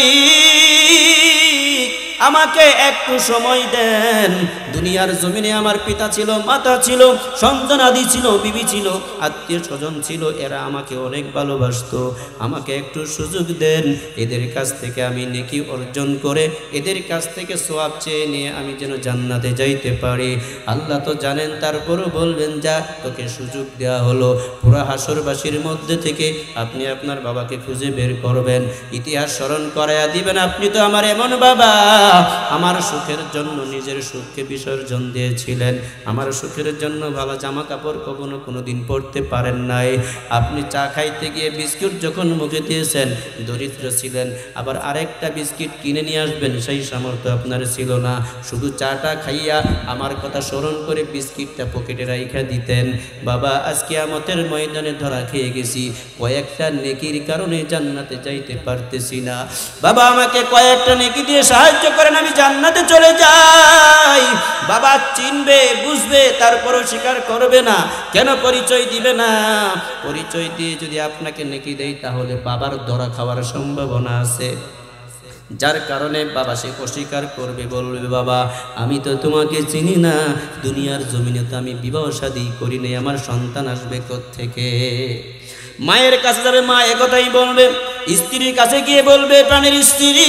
মালিক আমাকে একটু সময় দেন। দুনিয়ার জমিনে আমার পিতা ছিল, মাতা ছিল, সন্তানাদি ছিল, বিবি ছিল, আত্মীয় স্বজন ছিল, এরা আমাকে অনেক ভালোবাসতো, আমাকে একটু সুযোগ দেন। এদের কাছ থেকে আমি নেকি অর্জন করে, এদের কাছ থেকে সওয়াব চেয়ে নিয়ে আমি যেন জান্নাতে যাইতে পারি। আল্লাহ তো জানেন, তারপরও বলবেন, যা তোকে সুযোগ দেওয়া হলো। পুরা হাসরবাসীর মধ্যে থেকে আপনি আপনার বাবাকে খুঁজে বের করবেন, ইতিহাস স্মরণ করাইয়া দিবেন, আপনি তো আমার এমন বাবা, আমার সুখের জন্য নিজের সুখকে বিসর্জন দিয়েছিলেন, আমার সুখের জন্য ভালো জামা কাপড় কখনো কোনোদিন পরতে পারেন নাই। আপনি চা খাইতে গিয়ে বিস্কুট যখন মুখে দিয়েছেন, দরিদ্র ছিলেন, আবার আরেকটা বিস্কিট কিনে নিয়ে আসবেন সেই সামর্থ্য আপনার ছিল না। শুধু চাটা খাইয়া আমার কথা স্মরণ করে বিস্কিটটা পকেটে রাইখা দিতেন। বাবা, আজ কিয়ামতের ময়দানে ধরা খেয়ে গেছি, কয়েকটা নেকির কারণে জান্নাতে যাইতে পারতেছি না। বাবা, আমাকে কয়েকটা নেকি দিয়ে সাহায্য করেন, আমি জান্নাতে চলে যাই। বাবা চিনবে, বুঝবে, তারপরও স্বীকার করবে না। কেন পরিচয় দিবে না? পরিচয় দিয়ে যদি আপনাকে নেকি দেই, তাহলে বাবার ধরা খাওয়ার সম্ভাবনা আছে, যার কারণে বাবা সে অস্বীকার করবে, বলবে, বাবা আমি তো তোমাকে চিনি না, দুনিয়ার জমিনে তো আমি বিবাহ শাদী করি নাই, আমার সন্তান আসবে কোত্থেকে? মায়ের কাছে যাবে, মা একথাই বলবে। স্ত্রীর কাছে গিয়ে বলবে, প্রাণের স্ত্রী,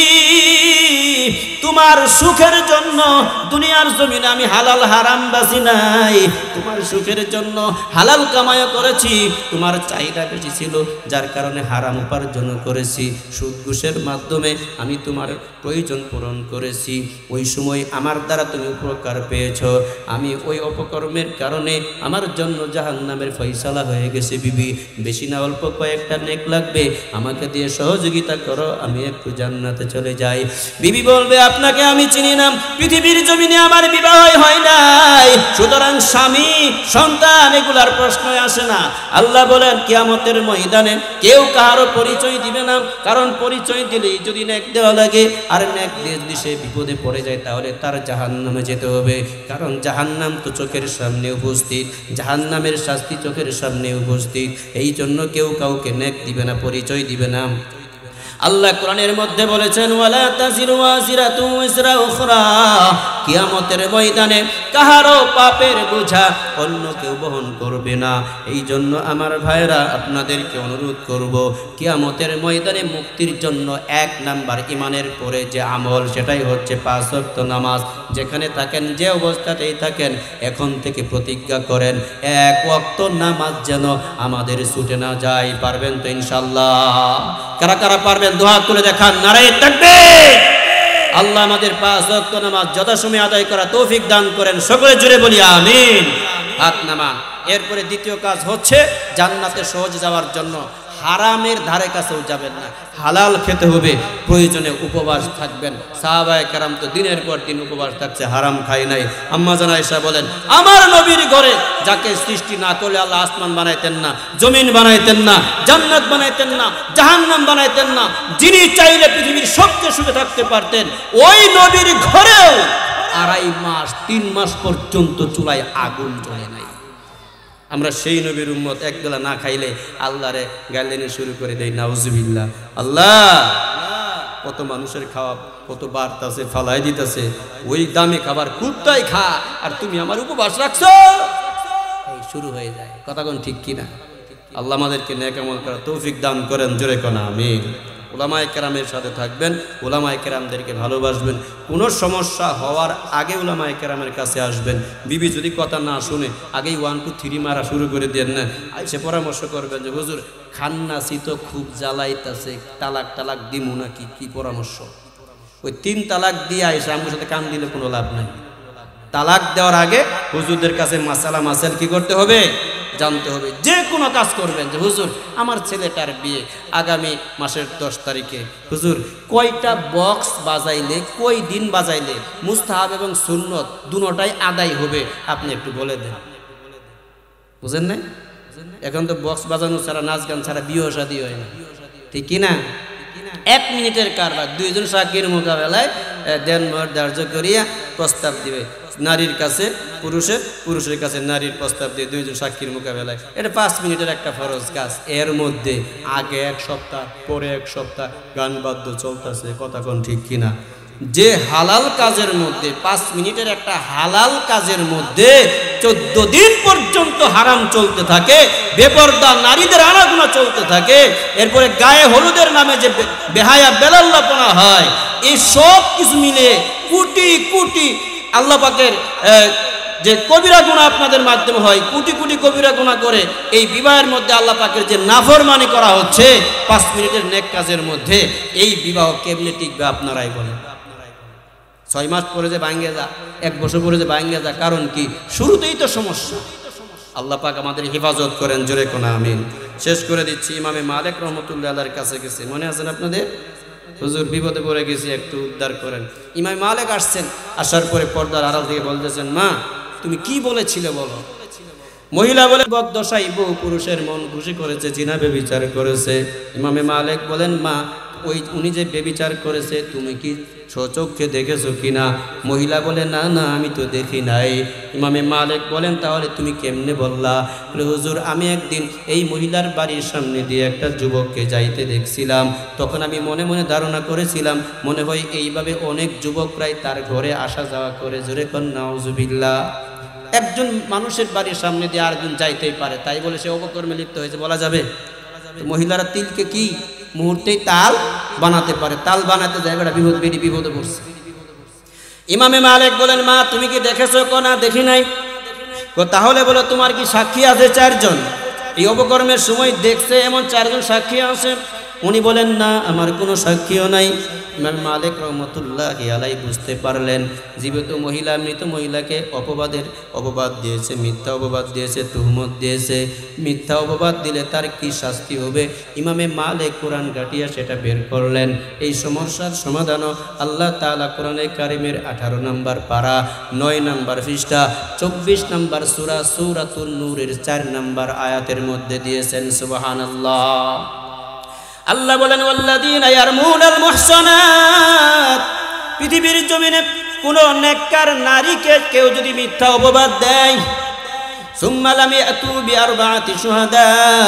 তোমার সুখের জন্য দুনিয়ার জমিনে আমি হালাল হারাম বাছি নাই, তোমার সুখের জন্য হালাল কামাই করেছি, তোমার চাহিদা বেশি ছিল, যার কারণে হারাম উপার্জন করেছি, সুদ ঘুষের মাধ্যমে আমি তোমার প্রয়োজন পূরণ করেছি। ওই সময় আমার দ্বারা তুমি উপকার পেয়েছ, আমি ওই অপকর্মের কারণে আমার জন্য জাহান্নামের ফয়সালা হয়ে গেছে। বিবি, বেশি না অল্প কয়েকটা নেক লাগবে, আমাকে দিয়ে সহযোগিতা করো, আমি একটু জান্নাতে চলে যাই। বিবি বলবে, আপনাকে আমি চিনি না, পৃথিবীর জমিনে আমার বিবাহ হয় নাই, সুতরাং স্বামী সন্তান এগুলার প্রশ্নই আসে না। আল্লাহ বলেন, কিয়ামতের ময়দানে কেউ কারো পরিচয় দিবে না, কারণ পরিচয় দিলেই যদি নেক দেওয়া লাগে আর নেক দিয়ে যদি সে বিপদে পড়ে যায়, তাহলে তার জাহান্নামে যেতে হবে। কারণ জাহান্নাম তো চোখের সামনে উপস্থিত, জাহান্নামের শাস্তি চোখের সামনে উপস্থিত। এই জন্য কেউ কাউকে নেক দিবে না, পরিচয় দিবে না। আল্লাহ কোরআনের মধ্যে বলেছেন, ওয়ালা তাজিরু ওয়াজিরাতুন ওয়িজরা উখরা, কিয়ামতের ময়দানে কাহারও পাপের বোঝা অন্য কেউ বহন করবে না। এই জন্য আমার ভাইরা, আপনাদেরকে অনুরোধ করব, কিয়ামতের ময়দানে মুক্তির জন্য 1 নাম্বার ইমানের পরে যে আমল, সেটাই হচ্ছে 5 ওয়াক্ত নামাজ। যেখানে থাকেন, যে অবস্থাতেই থাকেন, এখন থেকে প্রতিজ্ঞা করেন 1 ওয়াক্ত নামাজ যেন আমাদের ছুটে না যায়। পারবেন তো ইনশাআল্লাহ? কারা কারা পারবেন দুই হাত তুলে দেখান, নারায়ে তাকবীর। আল্লাহ আমাদের 5 ওয়াক্ত নামাজ যথাসময়ে আদায় করা তৌফিক দান করেন, সকলে জুড়ে বলি আমিন। হাত নামান। এরপরে দ্বিতীয় কাজ হচ্ছে জান্নাতে সহজে যাওয়ার জন্য হারামের ধারে কাছেও যাবেন না, হালাল খেতে হবে, প্রয়োজনে উপবাস থাকবেন। সাহাবায়ে কেরাম তো দিনের পর দিন উপবাস থাকছে, হারাম খায় নাই। আম্মা জান আয়েশা বলেন, আমার নবীর ঘরে যাকে সৃষ্টি না করলে আল্লাহ আসমান বানাইতেন না, জমিন বানাইতেন না, জান্নাত বানাইতেন না, জাহান্নাম বানাইতেন না, যিনি চাইলে পৃথিবীর সবচেয়ে সুখে থাকতে পারতেন, ওই নবীর ঘরেও 2.5 মাস 3 মাস পর্যন্ত চুলায় আগুন জ্বলে নাই। আমরা সেই নবীর উম্মত একবেলা না খাইলে আল্লাহরে গাইলেনে শুরু করে দেই, নাউজুবিল্লাহ। আল্লাহ, কত মানুষের খাওয়া কত বাড়তাছে, ফালাই দিতেছে, ওই দামে খাবার কুত্তাই খা, আর তুমি আমার উপবাস রাখছো, এই শুরু হয়ে যায়। কথা কোন ঠিক কিনা? আল্লাহ আমাদেরকে নেক আমল করার তৌফিক দান করেন, জোরে কোন আমিন। উলামায়ে কেরামের সাথে থাকবেন, উলামায়ে কেরামদেরকে ভালোবাসবেন। কোনো সমস্যা হওয়ার আগে উলামায়ে কেরামের কাছে আসবেন। বিবি যদি কথা না শুনে আগেই 1 2 3 মারা শুরু করে দেন না, আইসে পরামর্শ করবেন যে হুজুর খান্নাসি তো খুব জ্বালাইতাছে, তালাক দিমু নাকি, কি পরামর্শ? ওই 3 তালাক দিয়ে আইসে আমার সাথে কান দিলে কোনো লাভ নাই। তালাক দেওয়ার আগে হুজুরদের কাছে মাসালা মাসাল কি করতে হবে, জানতে হবে। যে কোনো কাজ করবেন যে হুজুর আমার ছেলেটার বিয়ে আগামী মাসের 10 তারিখে, হুজুর কয়টা বক্স বাজাইলে, কয় দিন বাজাইলে মুস্তাহাব এবং সুন্নত দুটোটাই আদায় হবে, আপনি একটু বলে দেন। বুঝেন না? এখন তো বক্স বাজানো ছাড়া, নাচ গান ছাড়া বিয়ে শাদী হয় না, ঠিক কিনা? 1 মিনিটের কারবার, 2 জন সাক্ষীর মোকাবেলায় দেন ধার্য করিয়া প্রস্তাব দিবে, নারীর কাছে পুরুষের কাছে নারীর প্রস্তাব দিয়ে 2 জন সাক্ষীর মোকাবেলায়। এটা 5 মিনিটের একটা ফরজ কাজ। এর মধ্যে আগে 1 সপ্তাহ, পরে 1 সপ্তাহ গান বাদ্য চলতেছে। কথা কোন ঠিক কিনা? যে হালাল কাজের মধ্যে 5 মিনিটের একটা হালাল কাজের মধ্যে 14 দিন পর্যন্ত হারাম চলতে থাকে, বেপরদা নারীদের আনাগোনা চলতে থাকে, এরপরে গায়ে হলুদের নামে যে বেহায়া বেলাল্লাপনা হয়, এই সব কিছু মিলে কোটি কোটি আল্লাহ পাকের যে কবিরা গুনাহ আপনাদের মাধ্যমে হয়, কোটি কোটি কবিরা গুনাহ করে এই বিবাহের মধ্যে আল্লাহ পাকের যে নাফরমানি করা হচ্ছে 5 মিনিটের নেক কাজের মধ্যে, এই বিবাহ কেমনে টিকবে আপনারাই বলেন? 6 মাস পরে যে ভাঙ্গে যা, 1 বছর পরে যে ভাঙ্গে যা, কারণ কি? শুরুতেই তো সমস্যা। আল্লাহ পাক আমাদের হেফাজত করেন, জোরে কোন আমিন। শেষ করে দিচ্ছি, ইমামে মালিক রহমতুল্লাহ আলাইহির কাছে গেছে, মনে আছেন আপনাদের? হুজুর বিপদে পড়ে গেছি, একটু উদ্ধার করেন। ইমাম মালিক আসছেন, আসার পরে পর্দার আড়াল থেকে বলতেছেন, মা তুমি কি বলেছিলে বলো? মহিলা বলে, বদদশাই বহু পুরুষের মন খুশি করেছে, জিনা বেবিচার করেছে। ইমামে মালিক বলেন, মা উনি যে বেবিচার করেছে তুমি কি স্বচক্ষে দেখেছো কিনা? মহিলা বলে, না না আমি তো দেখি নাই। ইমামে মালিক বলেন, তাহলে তুমি কেমনে বললা? হুজুর আমি একদিন এই মহিলার বাড়ির সামনে দিয়ে একটা যুবককে যাইতে দেখছিলাম, তখন আমি মনে মনে ধারণা করেছিলাম মনে হয় এইভাবে অনেক যুবকরাই তার ঘরে আসা যাওয়া করে, জোরে কোন নাউজুবিল্লাহ। একজন মানুষের বাড়ির সামনে দিয়ে আরেকজন যাইতেই পারে, তাই বলে সে অপকর্মে লিপ্ত হয়েছে বলা যাবে? মহিলারা তিলকে কি মুহূর্তেই তাল বানাতে পারে, তাল বানাতে যায় বেটা বিপদে পড়ছে। ইমামে মালিক বলেন, মা তুমি কি দেখেছো? না দেখি নাই। তাহলে বলো তোমার কি সাক্ষী আছে? 4 জন এই অপকর্মের সময় দেখছে, এমন 4 জন সাক্ষী আছে। উনি বলেন, না আমার কোনো সাক্ষীও নাই। ইমাম মালিক রহমতুল্লাহি আলাইহি বুঝতে পারলেন জীবিত মহিলা মৃত মহিলাকে অপবাদ দিয়েছে, মিথ্যা অপবাদ দিয়েছে, তুহমত দিয়েছে। মিথ্যা অপবাদ দিলে তার কি শাস্তি হবে? ইমামে মালিক কোরআন ঘাটিয়া সেটা বের করলেন। এই সমস্যার সমাধানও আল্লাহ তাআলা কোরআনে কারিমের 18 নম্বর পারা 9 নম্বর পৃষ্ঠা 24 নম্বর সূরা সূরাতুন নূরের 4 নম্বর আয়াতের মধ্যে দিয়েছেন। সুবহানাল্লাহ। আল্লাহ বলেন, ওয়াল্লাযীনা ইয়ারমুনাল মুহসানাত, পৃথিবীর জমিনে কোন নেককার নারীকে কেউ যদি মিথ্যা অপবাদ দেয়, সুম্মা লাম ইয়াতু বিআরবাআতি শুহাদা,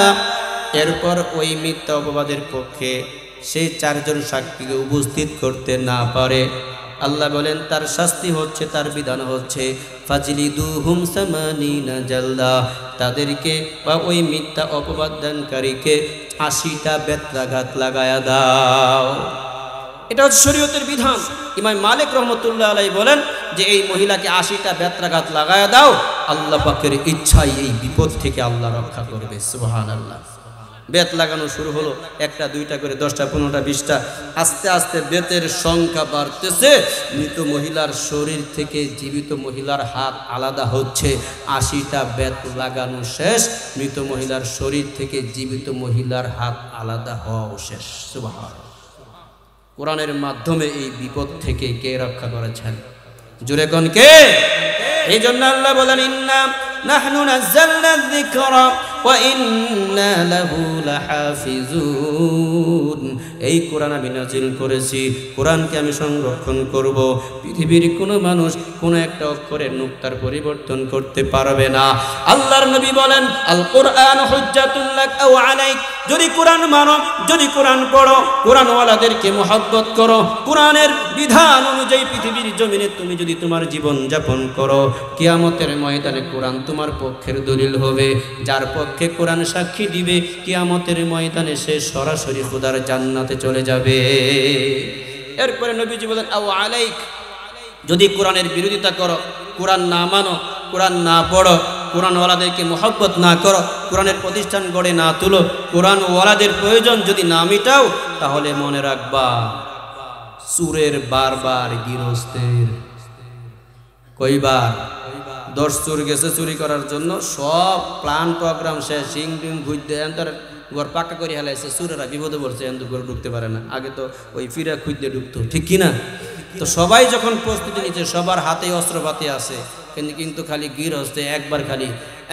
এরপর ওই মিথ্যা অপবাদের পক্ষে সেই 4 জন সাক্ষীকে উপস্থিত করতে না পারে, আল্লাহ বলেন তার শাস্তি হচ্ছে, তার বিধান হচ্ছে ফাজলিদুহুম সামানিনা জালদা, তাদেরকে বা ওই মিথ্যা অপবাদ দানকারীকে 80টা বেত্রাঘাত লাগায়া দাও। এটা হচ্ছে শরীয়তের বিধান। ইমাম মালিক রহমতুল্লাহ আলাইহি বলেন যে এই মহিলাকে 80টা বেত্রাঘাত লাগায়া দাও, আল্লাহ পাকের ইচ্ছাই এই বিপদ থেকে আল্লাহ রক্ষা করবে। সুবহানাল্লাহ। বেত লাগানো শুরু হলো, 1টা 2টা করে 10টা 15টা 20টা, আস্তে আস্তে বেতের সংখ্যা বাড়তেছে। মৃত মহিলার শরীর থেকে জীবিত মহিলার হাত আলাদা হচ্ছে। 80টা বেত লাগানো শেষ, মৃত মহিলার শরীর থেকে জীবিত মহিলার হাত আলাদা হওয়াও শেষ। সুবহানাল্লাহ। কোরআনের মাধ্যমে এই বিপদ থেকে কে রক্ষা করেছেন? জোরে কোন কে? এই জন্য আল্লাহ বলেন, ইন্না নাহনু নাযালনা যিকরা ওয়া ইন্না লাহু লাহাফিজুন, এই কোরআন আমি নাজিল করেছি, কোরআনকে আমি সংরক্ষণ করব। পৃথিবীর কোনো মানুষ কোনো একটা অক্ষরের নুক্তার পরিবর্তন করতে পারবে না। আল্লাহর নবী বলেন, আল কোরআন হুজ্জাতুল লাক আও আলাইক। যদি কোরআন মানো, যদি কোরআন পড়ো, কোরআনওয়ালাদেরকে মহব্বত করো, কোরআনের বিধান অনুযায়ী পৃথিবীর জমিনে তুমি যদি তোমার জীবন যাপন করো, কিয়ামতের ময়দানে কোরআন তোমার পক্ষের দলিল হবে। যার পক্ষে কোরআন সাক্ষী দিবে, কিয়ামতের ময়দানে সে সরাসরি খোদার জান্নাতে চলে যাবে। এরপরে নবীজি বলেন, আও আলাইক। যদি কোরআনের বিরোধিতা করো, কোরআন না মানো, কোরআন না পড়ো, কোরআনওয়ালাদেরকে মহব্বত না করো, কোরআনের প্রতিষ্ঠান গড়ে না তুলো, কোরআনওয়ালাদের প্রয়োজন যদি না মিটাও, তাহলে মনে রাখবা চুরের বারবার গৃহস্থের কইবার 10 চুর গেছে চুরি করার জন্য, সব প্ল্যান প্রোগ্রাম শেষ, সিং টিং ঘুরতে এন্তর ঘর পাক্কা করে হেলাইছে, চুরেরা বিপদে পড়ছে, এত ঘর ঢুকতে পারে না। আগে তো ওই ফিরা খুঁজতে ঢুকতো, ঠিক কিনা? তো সবাই যখন প্রস্তুতি নিচ্ছে, সবার হাতে অস্ত্রপাতি আছে, কিন্তু খালি গৃহস্থে একবার খালি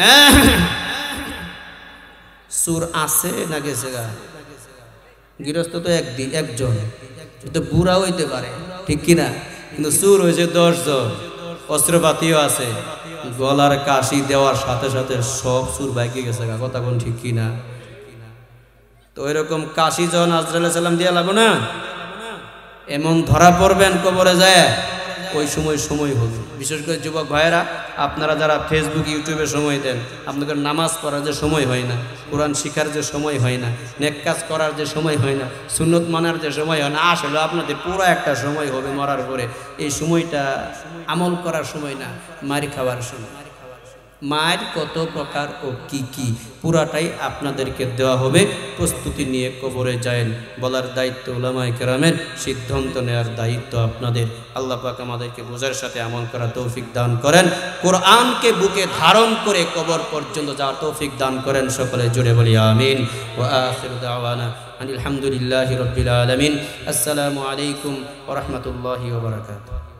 চুর আছে না গেছে গা। গৃহস্থ তো একজন, তো বুড়া হইতে পারে, ঠিক কিনা? কিন্তু চুর হয়েছে 10 জন, অস্ত্রপাতিও আছে, গলার কাশি দেওয়ার সাথে সাথে সব চুর বাইকে গেছে গা। কথা কোন ঠিক কিনা? তো এরকম কাশি জন আজরাইল সালাম দিয়ে লাগো না, এমন ধরা পড়বেন কবরে যায়, ওই সময় হবে। বিশেষ করে যুবক ভাইয়েরা, আপনারা যারা ফেসবুক ইউটিউবে সময় দেন, আপনাদের নামাজ পড়ার যে সময় হয় না, কোরআন শিখার যে সময় হয় না, নেক কাজ করার যে সময় হয় না, সুন্নত মানার যে সময় হয় না, আসলে আপনাদের পুরো একটা সময় হবে মরার পরে। এই সময়টা আমল করার সময় না, মারি খাওয়ার সময়। মায়ের কত প্রকার ও কি কি পুরাটাই আপনাদেরকে দেওয়া হবে। প্রস্তুতি নিয়ে কবরে যায়েন, বলার দায়িত্ব উলামায়ে কেরামের, সিদ্ধান্ত নেওয়ার দায়িত্ব আপনাদের। আল্লাহ পাক আমাদেরকে বোঝার সাথে আমল করার তৌফিক দান করেন, কোরআনকে বুকে ধারণ করে কবর পর্যন্ত যাওয়ার তৌফিক দান করেন। সকলে জুড়ে বলি আমিন। ওয়া আখিরু দাওয়ানা আলহামদুলিল্লাহি রাব্বিল আলামিন। আসসালামু আলাইকুম ওয়া রাহমাতুল্লাহি ওয়া বারাকাতুহু।